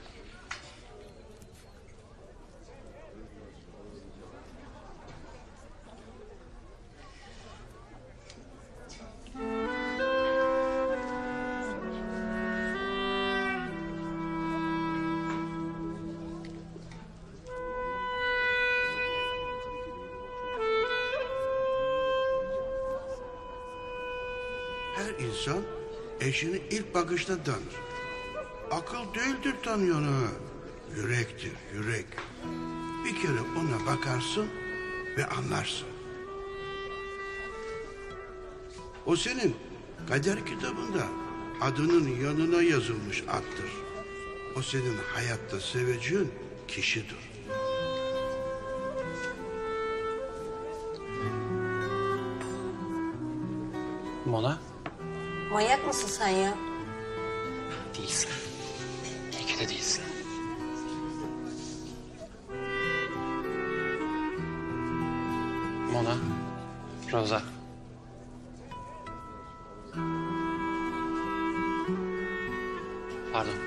Her insan eşini ilk bakışta tanır. Akıl değildir tanıyanı. Yürektir, yürek. Bir kere ona bakarsın ve anlarsın. O senin kader kitabında adının yanına yazılmış attır. O senin hayatta seveceğin kişidir. Mona? Manyak mısın sen ya? Değilsin. İyi de değilsin. Mona, Roza. Pardon.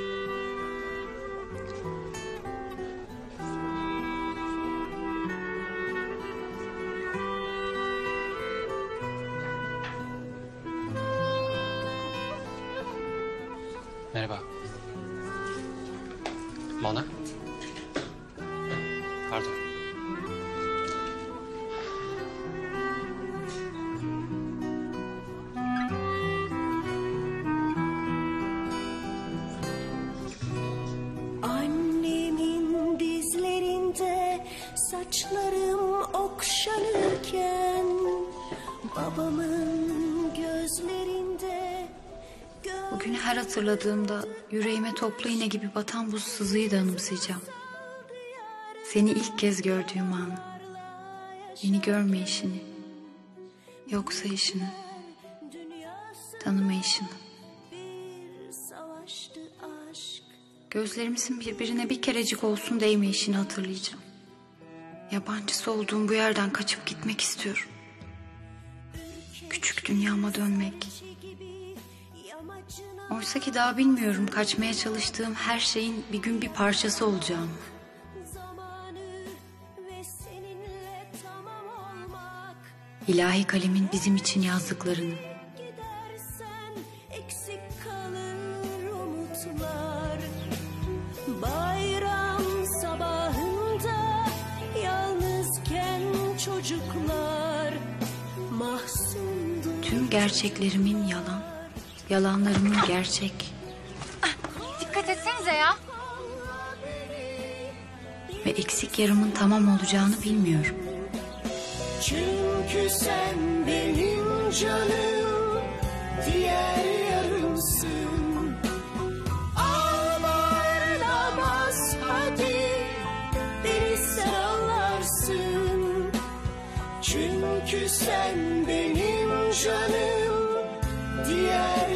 Merhaba. Mona. Pardon. Annemin dizlerinde saçlarım okşanırken babamın gözlerinde Bugünü her hatırladığımda yüreğime toplu iğne gibi batan bu sızıyı da anımsayacağım. Seni ilk kez gördüğüm anı. Beni görmeyişini, yok sayışını, tanımayışını. savaştı aşk. Gözlerimizin birbirine bir kerecik olsun değmeyişini hatırlayacağım. Yabancısı olduğum bu yerden kaçıp gitmek istiyorum. Küçük dünyama dönmek. Oysa ki daha bilmiyorum kaçmaya çalıştığım her şeyin bir gün bir parçası olacağım. İlahi kalemin bizim için yazdıklarını. Eksik kalır umutlar. Bayram sabahında yalnızken çocuklar mahzundu. Tüm gerçeklerimin yalan, yalanlarımın gerçek. Dikkat etsenize ya. Ve eksik yarımın tamam olacağını bilmiyorum. Çünkü sen benim canım, diğer yarımsın. Ağlar ama Çünkü sen benim canım, diğer